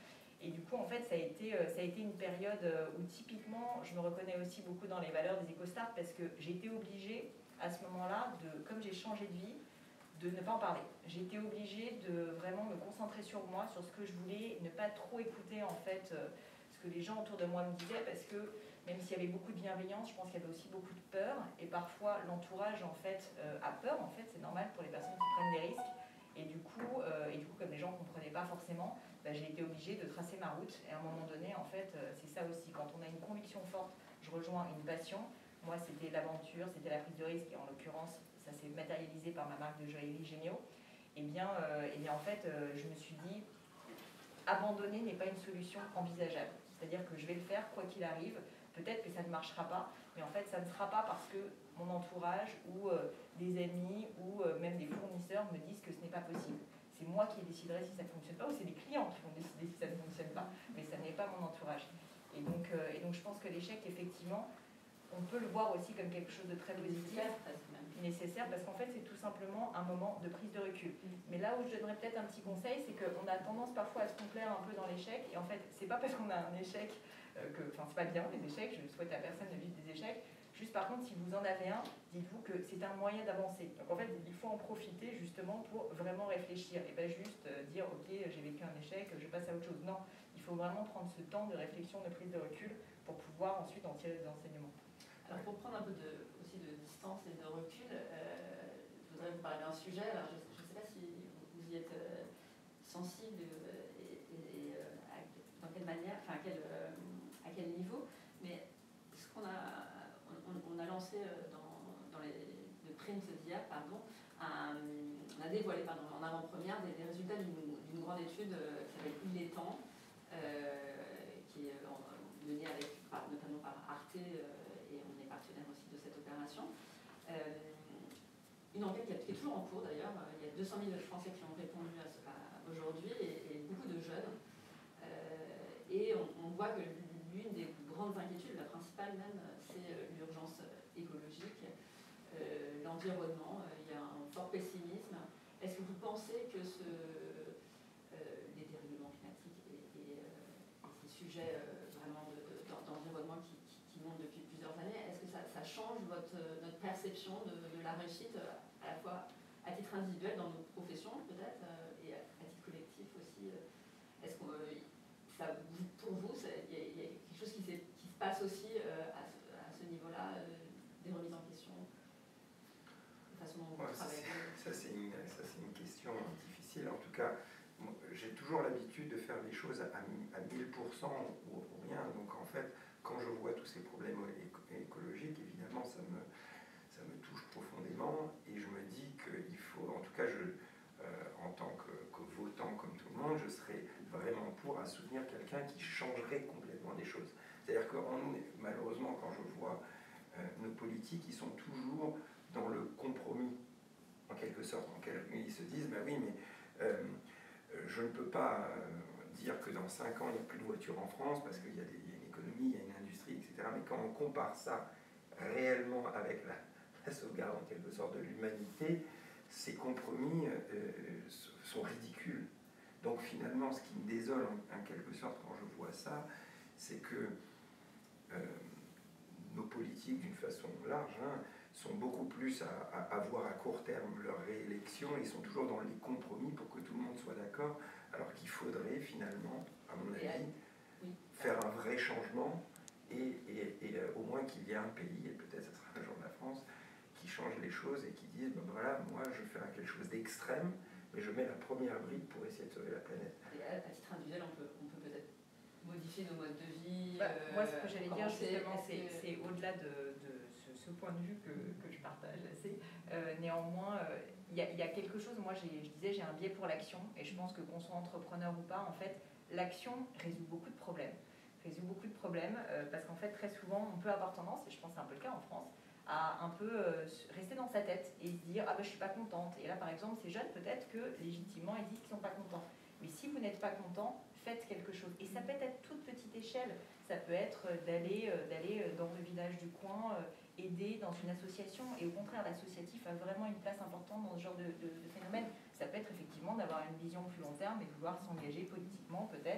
Et du coup, en fait, ça a été, ça a été une période où typiquement, je me reconnais aussi beaucoup dans les valeurs des éco-stars parce que j'ai été obligée à ce moment-là, de, comme j'ai changé de vie, de ne pas en parler. J'ai été obligée de vraiment me concentrer sur moi, sur ce que je voulais, ne pas trop écouter en fait ce que les gens autour de moi me disaient parce que même s'il y avait beaucoup de bienveillance, je pense qu'il y avait aussi beaucoup de peur et parfois l'entourage en fait euh, a peur, en fait c'est normal pour les personnes qui prennent des risques et du coup, euh, et du coup comme les gens ne comprenaient pas forcément, bah, j'ai été obligée de tracer ma route et à un moment donné en fait euh, c'est ça aussi, quand on a une conviction forte, je rejoins une passion. Moi, c'était l'aventure, c'était la prise de risque, et en l'occurrence, ça s'est matérialisé par ma marque de joaillerie Génio. Et bien, euh, et bien en fait, euh, je me suis dit, abandonner n'est pas une solution envisageable. C'est-à-dire que je vais le faire quoi qu'il arrive. Peut-être que ça ne marchera pas, mais en fait, ça ne sera pas parce que mon entourage ou euh, des amis ou euh, même des fournisseurs me disent que ce n'est pas possible. C'est moi qui déciderai si ça ne fonctionne pas, ou c'est les clients qui vont décider si ça ne fonctionne pas, mais ça n'est pas mon entourage. Et donc, euh, et donc je pense que l'échec, effectivement, on peut le voir aussi comme quelque chose de très positif, nécessaire, parce qu'en fait c'est tout simplement un moment de prise de recul. Mais là où je donnerais peut-être un petit conseil, c'est qu'on a tendance parfois à se complaire un peu dans l'échec, et en fait c'est pas parce qu'on a un échec euh, que, enfin c'est pas bien les échecs, je souhaite à personne de vivre des échecs, juste par contre si vous en avez un, dites-vous que c'est un moyen d'avancer. Donc en fait il faut en profiter justement pour vraiment réfléchir, et pas juste euh, dire ok j'ai vécu un échec, je passe à autre chose. Non, il faut vraiment prendre ce temps de réflexion, de prise de recul, pour pouvoir ensuite en tirer des enseignements. Alors pour prendre un peu de, aussi de distance et de recul, euh, je voudrais vous parler d'un sujet. Alors je ne sais pas si vous y êtes euh, sensible euh, et, et euh, à, dans quelle manière, enfin à quel, euh, à quel niveau, mais ce qu'on a, on, on a lancé euh, dans, dans les, le print d'hier, pardon, un, on a dévoilé pardon, en avant-première des, des résultats d'une grande étude euh, qui s'appelle Il est temps, euh, qui est euh, menée avec, par, notamment par Arte. Euh, partenaire aussi de cette opération. Euh, une enquête qui, est, qui est toujours en cours d'ailleurs. Il y a deux cent mille Français qui ont répondu à, à aujourd'hui et, et beaucoup de jeunes. Euh, et on, on voit que l'une des grandes inquiétudes, la principale même, c'est l'urgence écologique, euh, l'environnement. Il y a un fort pessimisme. Est-ce que vous pensez que ce, euh, les dérèglements climatiques et, et, euh, et ces sujets euh, vraiment d'environnement qui depuis plusieurs années, est-ce que ça, ça change votre, notre perception de, de la réussite à la fois à titre individuel dans nos professions peut-être et à, à titre collectif aussi? Est-ce que ça, pour vous, il y, y a quelque chose qui, qui se passe aussi à ce, à ce niveau-là, des remises en question, de façon dont vous ouais, travaillez? Ça c'est une, une question difficile. En tout cas, j'ai toujours l'habitude de faire les choses à, à mille pour cent ou, ou rien. Donc en fait, quand je vois tous ces problèmes écologiques, évidemment, ça me, ça me touche profondément et je me dis qu'il faut, en tout cas, je, euh, en tant que, que votant comme tout le monde, je serais vraiment pour à soutenir quelqu'un qui changerait complètement des choses. C'est-à-dire que on, malheureusement, quand je vois euh, nos politiques, ils sont toujours dans le compromis, en quelque sorte. En quelque, ils se disent, ben oui, mais euh, je ne peux pas euh, dire que dans cinq ans, il n'y a plus de voitures en France parce qu'il y a des il y a une industrie, et cetera. Mais quand on compare ça réellement avec la, la sauvegarde en quelque sorte de l'humanité, ces compromis euh, sont ridicules. Donc finalement, ce qui me désole en, en quelque sorte quand je vois ça, c'est que euh, nos politiques, d'une façon large, hein, sont beaucoup plus à, à, à voir à court terme leur réélection. Ils sont toujours dans les compromis pour que tout le monde soit d'accord, alors qu'il faudrait finalement, à mon avis, faire un vrai changement et, et, et euh, au moins qu'il y ait un pays, et peut-être ce sera un jour la France, qui change les choses et qui dise, ben voilà, moi je fais quelque chose d'extrême, mais je mets la première brique pour essayer de sauver la planète. Et à, à titre individuel, on peut, on peut peut-être modifier nos modes de vie. Bah, euh, moi, ce que j'allais dire justement, c'est que... au-delà de, de ce, ce point de vue que, que je partage assez. Euh, néanmoins, il euh, y, y a quelque chose, moi je disais, j'ai un biais pour l'action, et je pense que qu'on soit entrepreneur ou pas, en fait, l'action résout beaucoup de problèmes. résout beaucoup de problèmes euh, parce qu'en fait très souvent on peut avoir tendance, et je pense que c'est un peu le cas en France, à un peu euh, rester dans sa tête et se dire ah ben je suis pas contente. Et là par exemple ces jeunes peut-être que légitimement ils disent qu'ils sont pas contents. Mais si vous n'êtes pas content, faites quelque chose. Et ça peut être à toute petite échelle. Ça peut être d'aller euh, d'aller dans le village du coin, euh, aider dans une association. Et au contraire l'associatif a vraiment une place importante dans ce genre de, de, de phénomène. Ça peut être effectivement d'avoir une vision plus long terme et de vouloir s'engager politiquement peut-être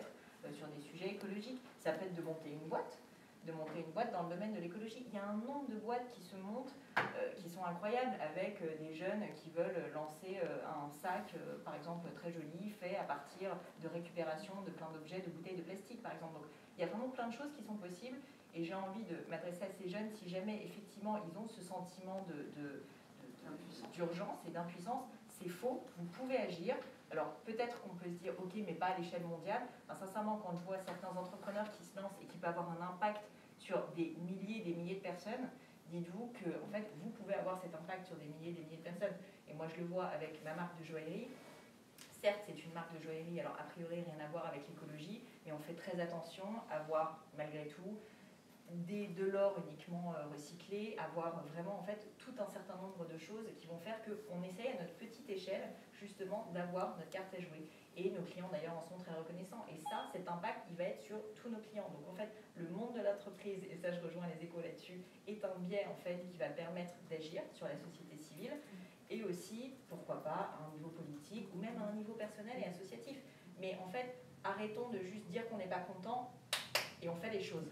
euh, sur des sujets écologiques. Ça peut être de monter une boîte, de monter une boîte dans le domaine de l'écologie. Il y a un nombre de boîtes qui se montent, euh, qui sont incroyables, avec euh, des jeunes qui veulent lancer euh, un sac, euh, par exemple, très joli, fait à partir de récupération de plein d'objets, de bouteilles de plastique, par exemple. Donc, il y a vraiment plein de choses qui sont possibles, et j'ai envie de m'adresser à ces jeunes, si jamais, effectivement, ils ont ce sentiment de, de, de, d'urgence et d'impuissance, c'est faux, vous pouvez agir. Alors, peut-être qu'on peut se dire, ok, mais pas à l'échelle mondiale. Enfin, sincèrement, quand je vois certains entrepreneurs qui se lancent et qui peuvent avoir un impact sur des milliers et des milliers de personnes, dites-vous que en fait, vous pouvez avoir cet impact sur des milliers et des milliers de personnes. Et moi, je le vois avec ma marque de joaillerie. Certes, c'est une marque de joaillerie, alors a priori, rien à voir avec l'écologie, mais on fait très attention à avoir, malgré tout, des, de l'or uniquement euh, recyclé, avoir vraiment en fait tout un certain nombre de choses qui vont faire qu'on essaye à notre petite échelle justement d'avoir notre carte à jouer. Et nos clients d'ailleurs en sont très reconnaissants. Et ça, cet impact, il va être sur tous nos clients. Donc en fait, le monde de l'entreprise, et ça je rejoins les échos là-dessus, est un biais en fait qui va permettre d'agir sur la société civile et aussi, pourquoi pas, à un niveau politique ou même à un niveau personnel et associatif. Mais en fait, arrêtons de juste dire qu'on n'est pas content et on fait les choses.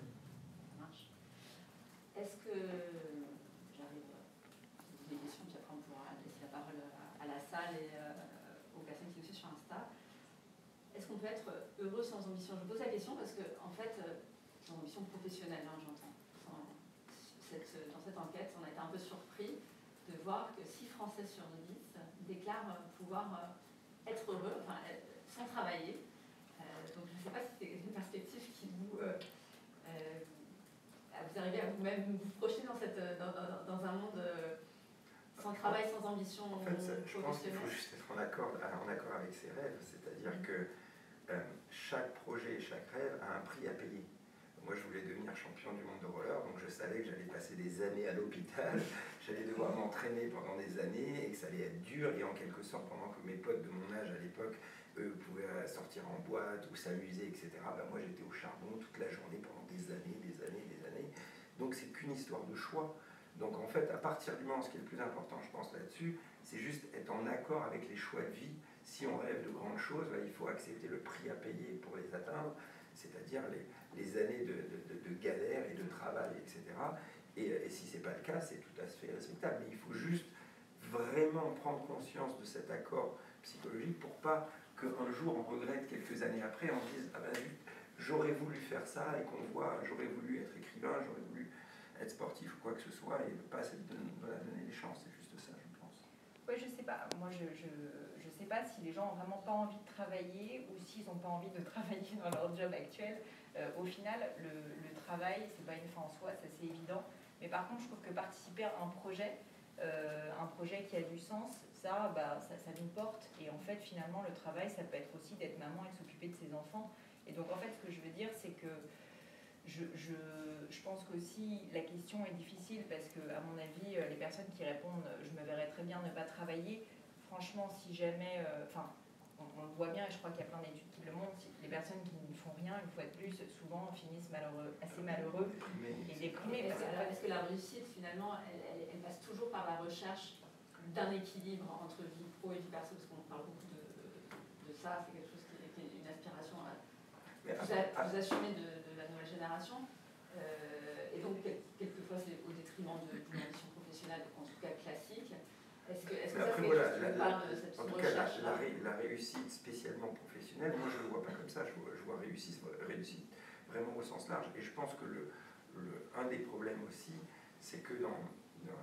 Est-ce que, j'arrive à poser des questions, puis après on pourra laisser la parole à la salle et euh, aux personnes qui nous suivent sur Insta. Est-ce qu'on peut être heureux sans ambition? Je pose la question parce que, en fait, sans ambition professionnelle, hein, j'entends. Cette, dans cette enquête, on a été un peu surpris de voir que six Français sur dix déclarent pouvoir être heureux, enfin, sans travailler. Euh, donc je ne sais pas si c'est une perspective qui vous... Euh, euh, vous arrivez à vous-même vous projeter dans, cette, dans, dans, dans un monde euh, sans travail, sans ambition en fait, ça, je pense qu'il professionnelle. faut juste être en accord, en accord avec ses rêves, c'est-à-dire mmh. que euh, chaque projet et chaque rêve a un prix à payer. Moi, je voulais devenir champion du monde de roller, donc je savais que j'allais passer des années à l'hôpital, j'allais devoir m'entraîner pendant des années et que ça allait être dur. Et en quelque sorte, pendant que mes potes de mon âge à l'époque, eux, pouvaient sortir en boîte ou s'amuser, et cetera, ben moi, j'étais au charbon toute la journée pendant des années, des années, des années. Donc, c'est qu'une histoire de choix. Donc, en fait, à partir du moment, ce qui est le plus important, je pense, là-dessus, c'est juste être en accord avec les choix de vie. Si on rêve de grandes choses, ben, il faut accepter le prix à payer pour les atteindre, c'est-à-dire les, les années de, de, de, de galère et de travail, et cetera. Et, et si ce n'est pas le cas, c'est tout à fait respectable. Mais il faut juste vraiment prendre conscience de cet accord psychologique pour pas qu'un jour on regrette quelques années après, on se dise « Ah ben j'aurais voulu faire ça » et qu'on voit « J'aurais voulu être écrivain, j'aurais voulu être sportif ou quoi que ce soit » et ne pas se donner les chances. C'est juste ça, je pense. Oui, je sais pas. Moi, je... je... Je ne sais pas si les gens n'ont vraiment pas envie de travailler ou s'ils n'ont pas envie de travailler dans leur job actuel. Euh, au final, le, le travail, ce n'est pas une fin en soi, ça c'est évident. Mais par contre, je trouve que participer à un projet, euh, un projet qui a du sens, ça, bah, ça, ça nous porte. Et en fait, finalement, le travail, ça peut être aussi d'être maman et de s'occuper de ses enfants. Et donc, en fait, ce que je veux dire, c'est que je, je, je pense qu'aussi la question est difficile parce que, à mon avis, les personnes qui répondent « je me verrais très bien ne pas travailler », franchement, si jamais, enfin, euh, on, on le voit bien, et je crois qu'il y a plein d'études qui le montrent, si les personnes qui ne font rien, une fois de plus, souvent finissent malheureux, assez malheureux et déprimés. Est-ce que, est-ce que la réussite, finalement, elle, elle, elle passe toujours par la recherche d'un équilibre entre vie pro et vie perso, parce qu'on parle beaucoup de, de ça, c'est quelque chose qui est, qui est une aspiration à vous, à, vous assumer de, de la nouvelle génération, euh, et donc quelquefois c'est au détriment de, d'une ambition professionnelle, en tout cas classique. Est-ce que, est-ce que ça après, fait voilà, la, la, de cette en tout cas, la, la, ré, la réussite spécialement professionnelle, moi je ne le vois pas comme ça, je vois, je vois réussite, réussite vraiment au sens large. Et je pense que le, le, un des problèmes aussi, c'est que dans, dans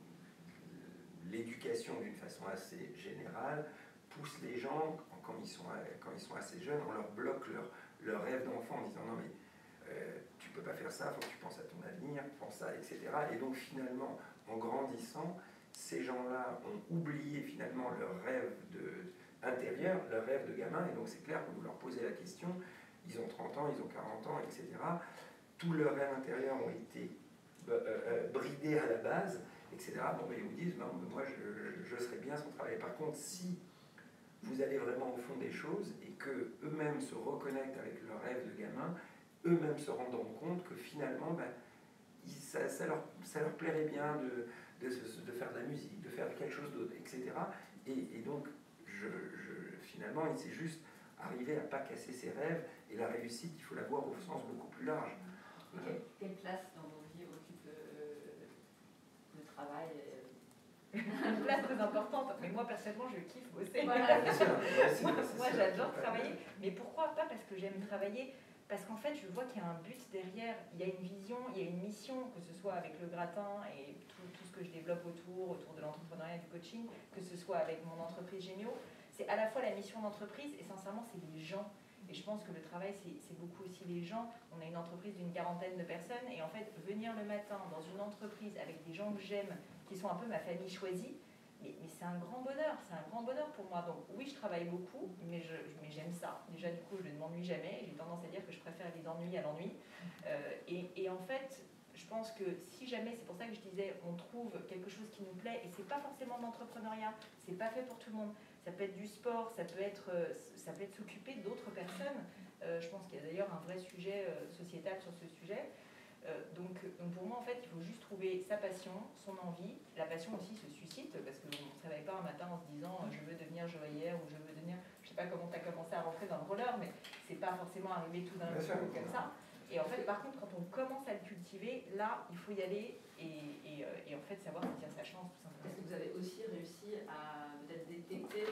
l'éducation d'une façon assez générale, pousse les gens, quand ils sont, quand ils sont assez jeunes, on leur bloque leur, leur rêve d'enfant en disant non mais euh, tu peux pas faire ça, il faut que tu penses à ton avenir, pense ça, et cetera. Et donc finalement, en grandissant, ces gens-là ont oublié finalement leur rêve de, intérieur, leur rêve de gamin, et donc c'est clair que vous leur posez la question, ils ont trente ans, ils ont quarante ans, et cetera. Tous leurs rêves intérieurs ont été euh, euh, bridés à la base, et cetera. Bon, ben, ils vous disent, non, mais moi je, je, je serais bien sans travailler. Par contre, si vous allez vraiment au fond des choses et qu'eux-mêmes se reconnectent avec leur rêve de gamin, eux-mêmes se rendront compte que finalement, ben, ils, ça, ça, leur, ça leur plairait bien de... De, de faire de la musique, de faire quelque chose d'autre, et cetera. Et, et donc, je, je, finalement, c'est juste arriver à ne pas casser ses rêves. Et la réussite, il faut la voir au sens beaucoup plus large. Et quelle, quelle place dans vos vies occupe le, le travail et... Une place très importante, mais moi personnellement je kiffe bosser. Voilà. moi, moi j'adore travailler, mais pourquoi pas parce que j'aime travailler, parce qu'en fait je vois qu'il y a un but derrière, il y a une vision, il y a une mission, que ce soit avec le gratin et tout, tout ce que je développe autour, autour de l'entrepreneuriat et du coaching, que ce soit avec mon entreprise Gémio, c'est à la fois la mission d'entreprise et sincèrement c'est les gens. Et je pense que le travail, c'est beaucoup aussi les gens. On a une entreprise d'une quarantaine de personnes et en fait, venir le matin dans une entreprise avec des gens que j'aime, qui sont un peu ma famille choisie, mais, mais c'est un grand bonheur, c'est un grand bonheur pour moi. Donc oui, je travaille beaucoup, mais j'aime ça. Déjà, du coup, je ne m'ennuie jamais. J'ai tendance à dire que je préfère les ennuis à l'ennui. Euh, et, et en fait, je pense que si jamais, c'est pour ça que je disais, on trouve quelque chose qui nous plaît, et c'est pas forcément de l'entrepreneuriat, c'est pas fait pour tout le monde. Ça peut être du sport, ça peut être, ça peut être s'occuper d'autres personnes. Euh, je pense qu'il y a d'ailleurs un vrai sujet euh, sociétal sur ce sujet. Euh, donc, donc pour moi, en fait, il faut juste trouver sa passion, son envie. La passion aussi se suscite, parce qu'on ne se réveille pas un matin en se disant « je veux devenir joaillière » ou « je veux devenir… » Je ne sais pas comment tu as commencé à rentrer dans le roller, mais c'est pas forcément arrivé tout d'un coup comme ça. Et en fait, par contre, quand on commence à le cultiver, là, il faut y aller et, et, et en fait savoir saisir sa chance, tout simplement. Est-ce que vous avez aussi réussi à peut-être détecter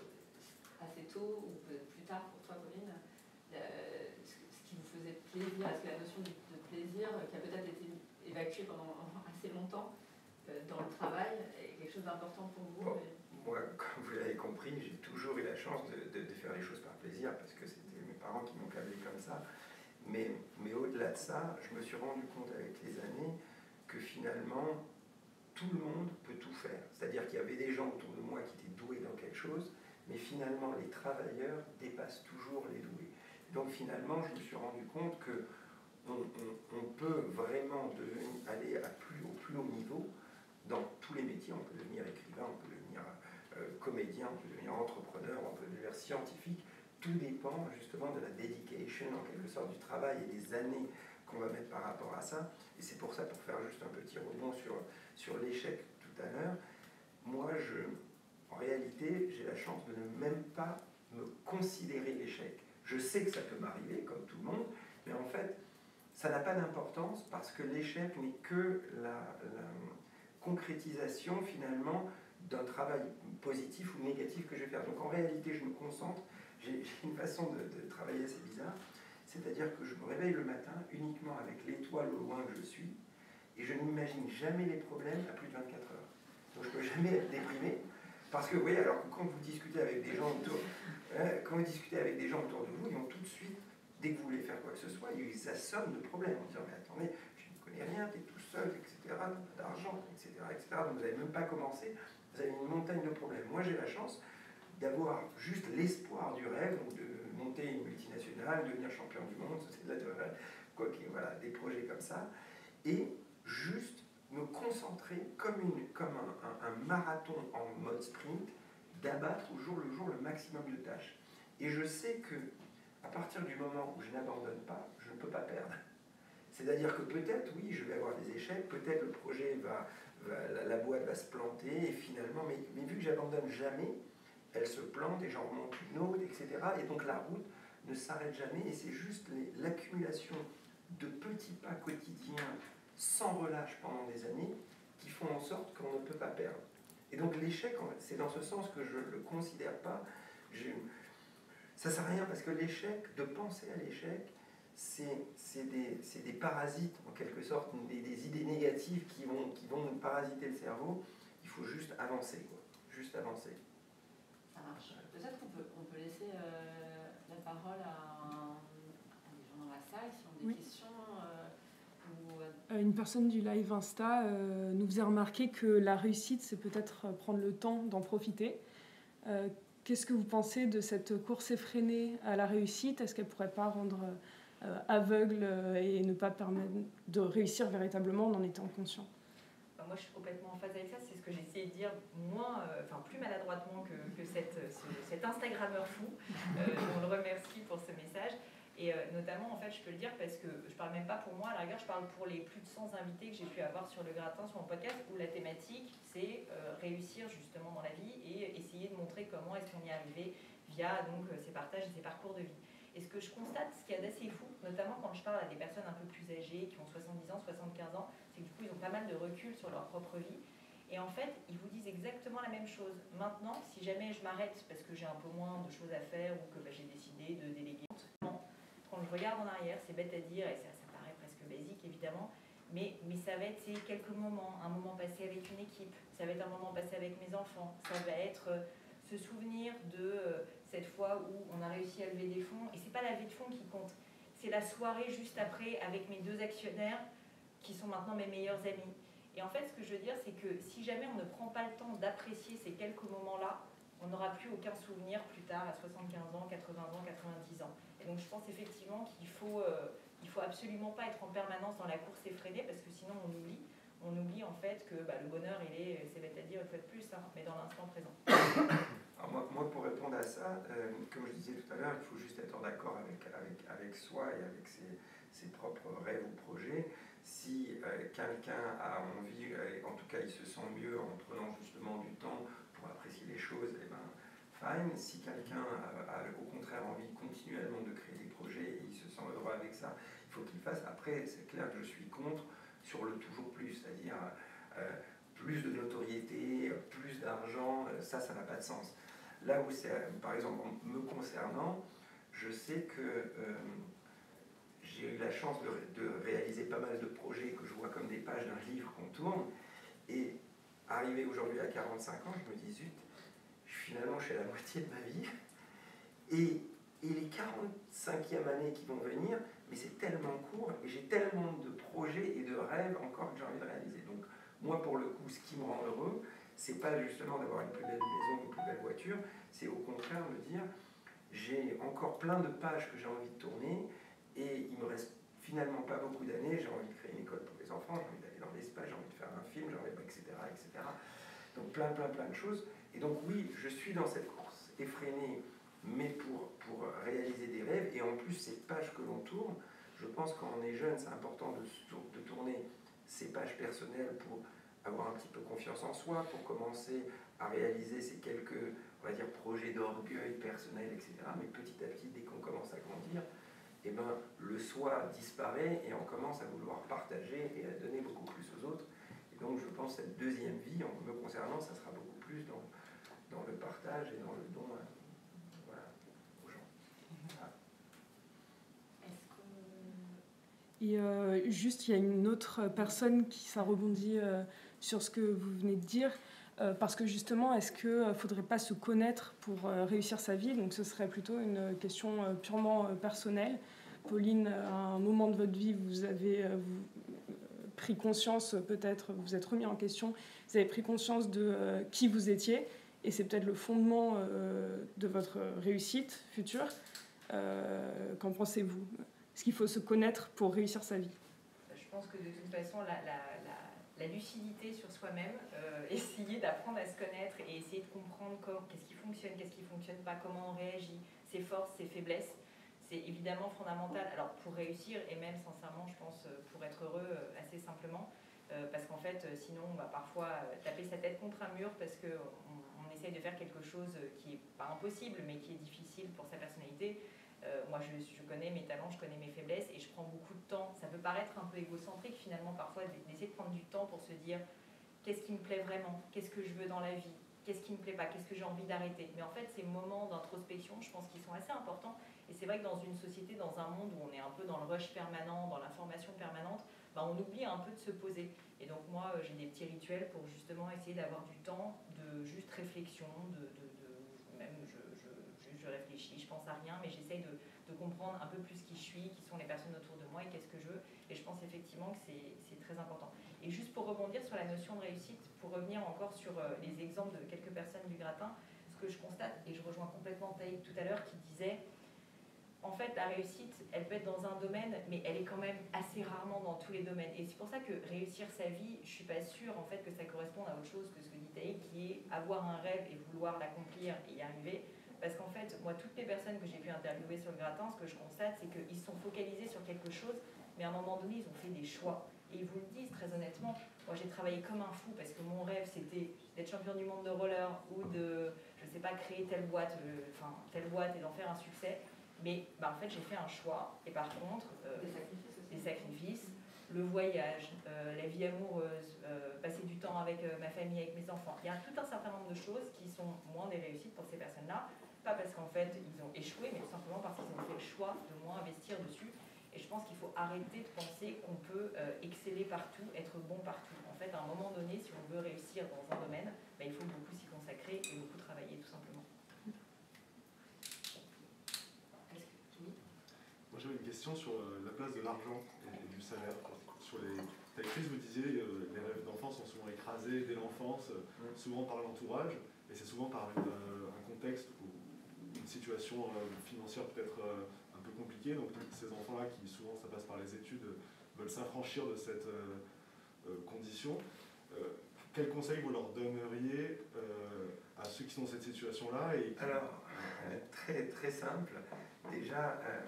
euh, assez tôt, ou peut-être plus tard pour toi, Corinne, euh, ce qui vous faisait plaisir? Est-ce que la notion de, de plaisir, qui a peut-être été évacuée pendant assez longtemps euh, dans le travail, est quelque chose d'important pour vous? Bon, moi, comme vous l'avez compris, j'ai toujours eu la chance de, de, de faire les choses par plaisir, parce que c'était mes parents qui m'ont câblé comme ça. Mais, mais au-delà de ça, je me suis rendu compte avec les années que finalement, tout le monde peut tout faire. C'est-à-dire qu'il y avait des gens autour de moi qui étaient doués dans quelque chose, mais finalement, les travailleurs dépassent toujours les doués. Donc finalement, je me suis rendu compte que on, on, on peut vraiment devenir, aller à plus, au plus haut niveau dans tous les métiers. On peut devenir écrivain, on peut devenir euh, comédien, on peut devenir entrepreneur, on peut devenir scientifique. Tout dépend justement de la dedication, en quelque sorte, du travail et des années qu'on va mettre par rapport à ça. Et c'est pour ça, pour faire juste un petit rebond sur, sur l'échec tout à l'heure, moi, je, en réalité, j'ai la chance de ne même pas me considérer l'échec. Je sais que ça peut m'arriver, comme tout le monde, mais en fait, ça n'a pas d'importance parce que l'échec n'est que la, la concrétisation, finalement, d'un travail positif ou négatif que je vais faire. Donc en réalité, je me concentre. J'ai une façon de, de travailler assez bizarre, c'est-à-dire que je me réveille le matin uniquement avec l'étoile au loin que je suis, et je n'imagine jamais les problèmes à plus de vingt-quatre heures. Donc je ne peux jamais être déprimé, parce que vous voyez, alors que quand vous discutez avec des gens autour, hein, quand vous discutez avec des gens autour de vous, ils vont tout de suite, dès que vous voulez faire quoi que ce soit, ils assomment de problèmes, en disant mais attendez, je ne connais rien, tu es tout seul, et cetera, pas d'argent, et cetera, et cetera. Donc vous n'avez même pas commencé, vous avez une montagne de problèmes. Moi j'ai la chance d'avoir juste l'espoir du rêve, donc de monter une multinationale, devenir champion du monde, c'est de la, quoi, voilà, des projets comme ça, et juste me concentrer comme, une, comme un, un, un marathon en mode sprint, d'abattre au jour le jour le maximum de tâches. Et je sais que à partir du moment où je n'abandonne pas, je ne peux pas perdre. C'est-à-dire que peut-être, oui, je vais avoir des échecs, peut-être le projet va, va la, la boîte va se planter, et finalement, mais, mais vu que j'abandonne jamais, elle se plante et j'en remonte une autre, et cetera. Et donc la route ne s'arrête jamais et c'est juste l'accumulation de petits pas quotidiens sans relâche pendant des années qui font en sorte qu'on ne peut pas perdre. Et donc l'échec, c'est dans ce sens que je ne le considère pas. Je, ça ne sert à rien parce que l'échec, de penser à l'échec, c'est des, des parasites en quelque sorte, des, des idées négatives qui vont, qui vont nous parasiter le cerveau. Il faut juste avancer, quoi. Juste avancer. Ça marche. Peut-être qu'on peut, on peut laisser euh, la parole à, un, à des gens dans la salle si on a des oui. questions. Euh, ou... Une personne du live Insta euh, nous faisait remarquer que la réussite, c'est peut-être prendre le temps d'en profiter. Euh, Qu'est-ce que vous pensez de cette course effrénée à la réussite? Est-ce qu'elle ne pourrait pas rendre euh, aveugle et ne pas permettre de réussir véritablement en en étant conscient? Moi, je suis complètement en phase avec ça. C'est ce que j'ai essayé de dire, moins, euh, enfin plus maladroitement que, que cette, ce, cet Instagrammeur fou. Euh, on le remercie pour ce message. Et euh, notamment, en fait, je peux le dire parce que je parle même pas pour moi. À la rigueur, je parle pour les plus de cent invités que j'ai pu avoir sur le gratin, sur mon podcast, où la thématique, c'est euh, réussir justement dans la vie et essayer de montrer comment est-ce qu'on y est arrivé via donc, ces partages et ces parcours de vie. Et ce que je constate, ce qui est assez fou, notamment quand je parle à des personnes un peu plus âgées, qui ont soixante-dix ans, soixante-quinze ans, c'est que du coup, ils ont pas mal de recul sur leur propre vie. Et en fait, ils vous disent exactement la même chose. Maintenant, si jamais je m'arrête parce que j'ai un peu moins de choses à faire ou que bah, j'ai décidé de déléguer, quand je regarde en arrière, c'est bête à dire et ça, ça paraît presque basique évidemment, mais, mais ça va être ces quelques moments, un moment passé avec une équipe, ça va être un moment passé avec mes enfants, ça va être euh, se souvenir de euh, cette fois où on a réussi à lever des fonds, et c'est pas la levée de fonds qui compte, c'est la soirée juste après avec mes deux actionnaires qui sont maintenant mes meilleurs amis. Et en fait, ce que je veux dire, c'est que si jamais on ne prend pas le temps d'apprécier ces quelques moments-là, on n'aura plus aucun souvenir plus tard à soixante-quinze ans, quatre-vingts ans, quatre-vingt-dix ans. Et donc je pense effectivement qu'il faut, euh, il faut absolument pas être en permanence dans la course effrénée, parce que sinon on oublie. On oublie en fait que bah, le bonheur, il est, c'est bête à dire, il faut être plus, hein, mais dans l'instant présent. Alors moi, moi, pour répondre à ça, euh, comme je disais tout à l'heure, il faut juste être en accord avec, avec, avec soi et avec ses, ses propres rêves ou projets. Si euh, quelqu'un a envie, euh, en tout cas il se sent mieux en prenant justement du temps pour apprécier les choses, eh ben, fine. Si quelqu'un a, a au contraire envie continuellement de créer des projets et il se sent heureux avec ça, il faut qu'il fasse. Après, c'est clair que je suis contre sur le toujours plus, c'est-à-dire euh, plus de notoriété, plus d'argent, ça, ça n'a pas de sens. Là où c'est, par exemple, en me concernant, je sais que euh, j'ai eu la chance de, de réaliser pas mal de projets que je vois comme des pages d'un livre qu'on tourne, et arrivé aujourd'hui à quarante-cinq ans, je me dis, zut, finalement je suis à la moitié de ma vie, et, et les quarante-cinquième années qui vont venir, mais c'est tellement court, et j'ai tellement de projets et de rêves encore que j'ai envie de réaliser. Donc moi, pour le coup, ce qui me rend heureux, c'est pas justement d'avoir une plus belle maison, une plus belle voiture, c'est au contraire me dire, j'ai encore plein de pages que j'ai envie de tourner, et il me reste finalement pas beaucoup d'années, j'ai envie de créer une école pour les enfants, j'ai envie d'aller dans l'espace, j'ai envie de faire un film, j'ai envie de, et cetera, et cetera. Donc plein, plein, plein de choses. Et donc oui, je suis dans cette course effrénée, mais pour, pour réaliser des rêves, et en plus ces pages que l'on tourne, je pense que quand on est jeune, c'est important de, de tourner ces pages personnelles pour avoir un petit peu confiance en soi, pour commencer à réaliser ces quelques, on va dire, projets d'orgueil personnel, et cetera. Mais petit à petit, dès qu'on commence à grandir, eh ben, le soi disparaît et on commence à vouloir partager et à donner beaucoup plus aux autres. Et donc je pense que cette deuxième vie, en me concernant, ça sera beaucoup plus dans, dans le partage et dans le don à, voilà, aux gens. Voilà. Et euh, juste, il y a une autre personne qui, ça rebondit euh, sur ce que vous venez de dire, euh, parce que justement, est-ce qu'il ne faudrait pas se connaître pour euh, réussir sa vie? Donc ce serait plutôt une question euh, purement euh, personnelle. Pauline, à un moment de votre vie, vous avez euh, vous, pris conscience, peut-être, vous vous êtes remis en question, vous avez pris conscience de euh, qui vous étiez, et c'est peut-être le fondement euh, de votre réussite future. Euh, qu'en pensez-vous? Est-ce qu'il faut se connaître pour réussir sa vie? Je pense que de toute façon, la, la, la, la lucidité sur soi-même, euh, essayer d'apprendre à se connaître et essayer de comprendre qu'est-ce qui fonctionne, qu'est-ce qui ne fonctionne pas, comment on réagit, ses forces, ses faiblesses, c'est évidemment fondamental. Alors pour réussir, et même sincèrement, je pense, pour être heureux assez simplement, euh, parce qu'en fait, sinon, on va parfois taper sa tête contre un mur parce qu'on on essaye de faire quelque chose qui n'est pas impossible, mais qui est difficile pour sa personnalité. Euh, moi, je, je connais mes talents, je connais mes faiblesses et je prends beaucoup de temps. Ça peut paraître un peu égocentrique finalement parfois d'essayer de prendre du temps pour se dire qu'est-ce qui me plaît vraiment, qu'est-ce que je veux dans la vie, qu'est-ce qui ne me plaît pas, qu'est-ce que j'ai envie d'arrêter. Mais en fait, ces moments d'introspection, je pense qu'ils sont assez importants. Et c'est vrai que dans une société, dans un monde où on est un peu dans le rush permanent, dans l'information permanente, bah, on oublie un peu de se poser. Et donc moi, j'ai des petits rituels pour justement essayer d'avoir du temps de juste réflexion, de, de, de même je, je, je, je réfléchis, je pense à rien, mais j'essaye de, de comprendre un peu plus qui je suis, qui sont les personnes autour de moi et qu'est-ce que je veux. Et je pense effectivement que c'est très important. Et juste pour rebondir sur la notion de réussite, pour revenir encore sur les exemples de quelques personnes du gratin, ce que je constate, et je rejoins complètement Taïb tout à l'heure qui disait en fait, la réussite, elle peut être dans un domaine, mais elle est quand même assez rarement dans tous les domaines. Et c'est pour ça que réussir sa vie, je ne suis pas sûre en fait, que ça corresponde à autre chose que ce que dit Taïb, qui est avoir un rêve et vouloir l'accomplir et y arriver. Parce qu'en fait, moi, toutes les personnes que j'ai pu interviewer sur le gratin, ce que je constate, c'est qu'ils sont focalisés sur quelque chose, mais à un moment donné, ils ont fait des choix. Et ils vous le disent très honnêtement. Moi, j'ai travaillé comme un fou parce que mon rêve, c'était d'être champion du monde de roller ou de, je sais pas, créer telle boîte, euh, enfin telle boîte et d'en faire un succès. Mais bah, en fait, j'ai fait un choix. Et par contre, euh, Des sacrifices aussi. des sacrifices, le voyage, euh, la vie amoureuse, euh, passer du temps avec euh, ma famille, avec mes enfants. Il y a tout un certain nombre de choses qui sont moins des réussites pour ces personnes-là. Pas parce qu'en fait, ils ont échoué, mais tout simplement parce qu'ils ont fait le choix de moins investir dessus. Et je pense qu'il faut arrêter de penser qu'on peut euh, exceller partout, être bon partout. En fait, à un moment donné, si on veut réussir dans un domaine, bah, il faut beaucoup s'y consacrer et beaucoup travailler, tout simplement. Moi j'avais une question sur euh, la place de l'argent et, et du salaire. Sur les actrices, vous disiez euh, les rêves d'enfants sont souvent écrasés dès l'enfance, euh, souvent par l'entourage, et c'est souvent par une, euh, un contexte ou une situation euh, financière peut-être euh, un peu compliquée. Donc ces enfants-là qui souvent ça passe par les études euh, veulent s'affranchir de cette euh, euh, condition. Euh, quel conseil vous leur donneriez euh, à ceux qui sont dans cette situation-là et qui... Alors, euh, très, très simple. Déjà, euh,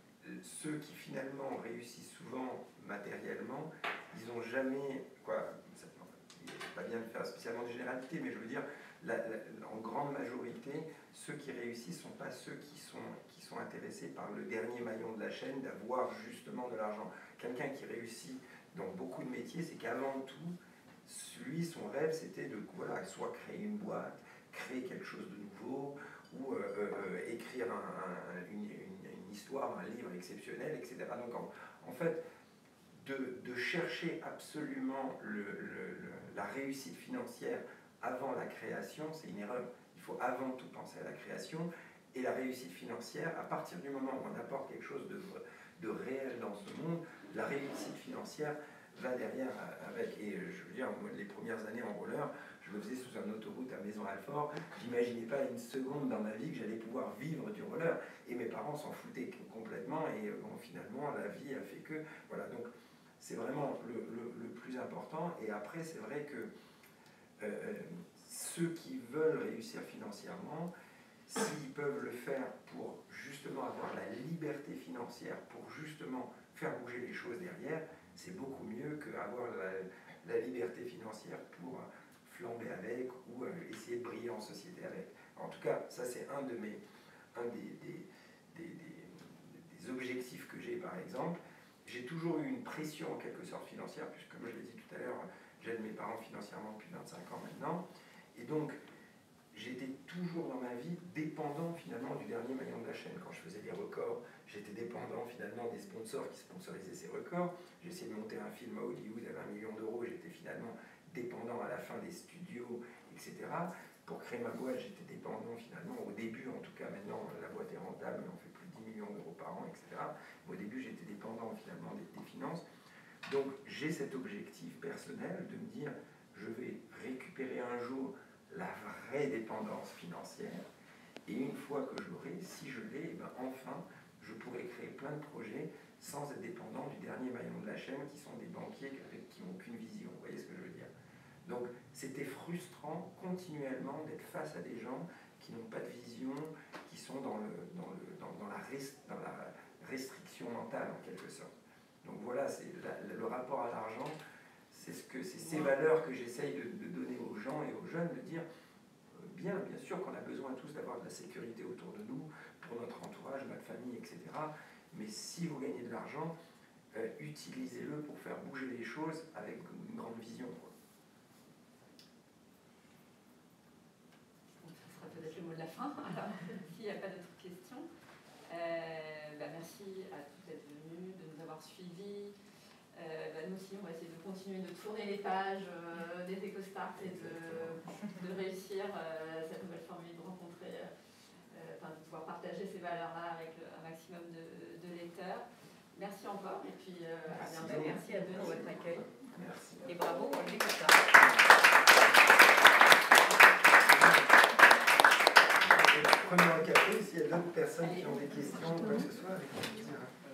ceux qui finalement réussissent souvent matériellement, ils n'ont jamais, quoi, ça, c'est pas bien de faire spécialement des généralités, mais je veux dire, la, la, en grande majorité, ceux qui réussissent ne sont pas ceux qui sont, qui sont intéressés par le dernier maillon de la chaîne, d'avoir justement de l'argent. Quelqu'un qui réussit dans beaucoup de métiers, c'est qu'avant tout, lui, son rêve, c'était de voilà, soit créer une boîte, créer quelque chose de nouveau, ou euh, euh, écrire un, un, une, une, une histoire, un livre exceptionnel, et cetera. Donc en, en fait, de, de chercher absolument le, le, le, la réussite financière avant la création, c'est une erreur. Il faut avant tout penser à la création, et la réussite financière, à partir du moment où on apporte quelque chose de, de réel dans ce monde, la réussite financière va derrière avec. Et je veux dire, moi, les premières années en roller, je le faisais sous une autoroute à Maison-Alfort. J'imaginais pas une seconde dans ma vie que j'allais pouvoir vivre du roller. Et mes parents s'en foutaient complètement. Et bon, finalement, la vie a fait que. Voilà, donc c'est vraiment le, le, le plus important. Et après, c'est vrai que euh, ceux qui veulent réussir financièrement, s'ils peuvent le faire pour justement avoir la liberté financière, pour justement faire bouger les choses derrière, c'est beaucoup mieux qu'avoir la, la liberté financière pour flamber avec ou essayer de briller en société avec. En tout cas, ça c'est un de mes un des, des, des, des, des objectifs que j'ai par exemple. J'ai toujours eu une pression en quelque sorte financière, puisque comme je l'ai dit tout à l'heure, j'aide mes parents financièrement depuis vingt-cinq ans maintenant. Et donc, j'étais toujours dans ma vie dépendant finalement du dernier maillon de la chaîne. Quand je faisais des records, j'étais dépendant finalement des sponsors qui sponsorisaient ces records. J'ai essayé de monter un film à Hollywood à vingt millions d'euros, j'étais finalement dépendant à la fin des studios, et cetera. Pour créer ma boîte, j'étais dépendant finalement, au début en tout cas, maintenant la boîte est rentable, on fait plus de dix millions d'euros par an, et cetera. Mais au début, j'étais dépendant finalement des, des finances. Donc j'ai cet objectif personnel de me dire, je vais récupérer un jour la vraie dépendance financière, et une fois que je l'aurai, si je l'ai, eh ben enfin, je pourrai créer plein de projets sans être dépendant du dernier maillon de la chaîne, qui sont des banquiers qui n'ont aucune vision. Vous voyez ce que je veux dire? Donc c'était frustrant continuellement d'être face à des gens qui n'ont pas de vision, qui sont dans, le, dans, le, dans, dans, la, rest, dans la restriction mentale en quelque sorte. Donc voilà, c'est le rapport à l'argent. C'est ce que, c'est ces valeurs que j'essaye de, de donner aux gens et aux jeunes, de dire, euh, bien, bien sûr qu'on a besoin tous d'avoir de la sécurité autour de nous, pour notre entourage, notre famille, et cetera. Mais si vous gagnez de l'argent, euh, utilisez-le pour faire bouger les choses avec une grande vision, quoi. Donc, ça sera peut-être le mot de la fin. Alors, s'il n'y a pas d'autres questions, euh, bah, merci à tous d'être venus, de nous avoir suivis. Euh, bah nous aussi, on va essayer de continuer de tourner les pages euh, des EcoStart et de, de réussir euh, cette nouvelle formule, de rencontrer, euh, enfin, de pouvoir partager ces valeurs-là avec un maximum de, de lecteurs. Merci encore et puis euh, à bientôt. Merci à vous pour votre accueil. Merci. Et bravo pour l'EcoStart. Prenez un café s'il y a d'autres personnes qui ont des questions ou quoi que ce soit, avec plaisir.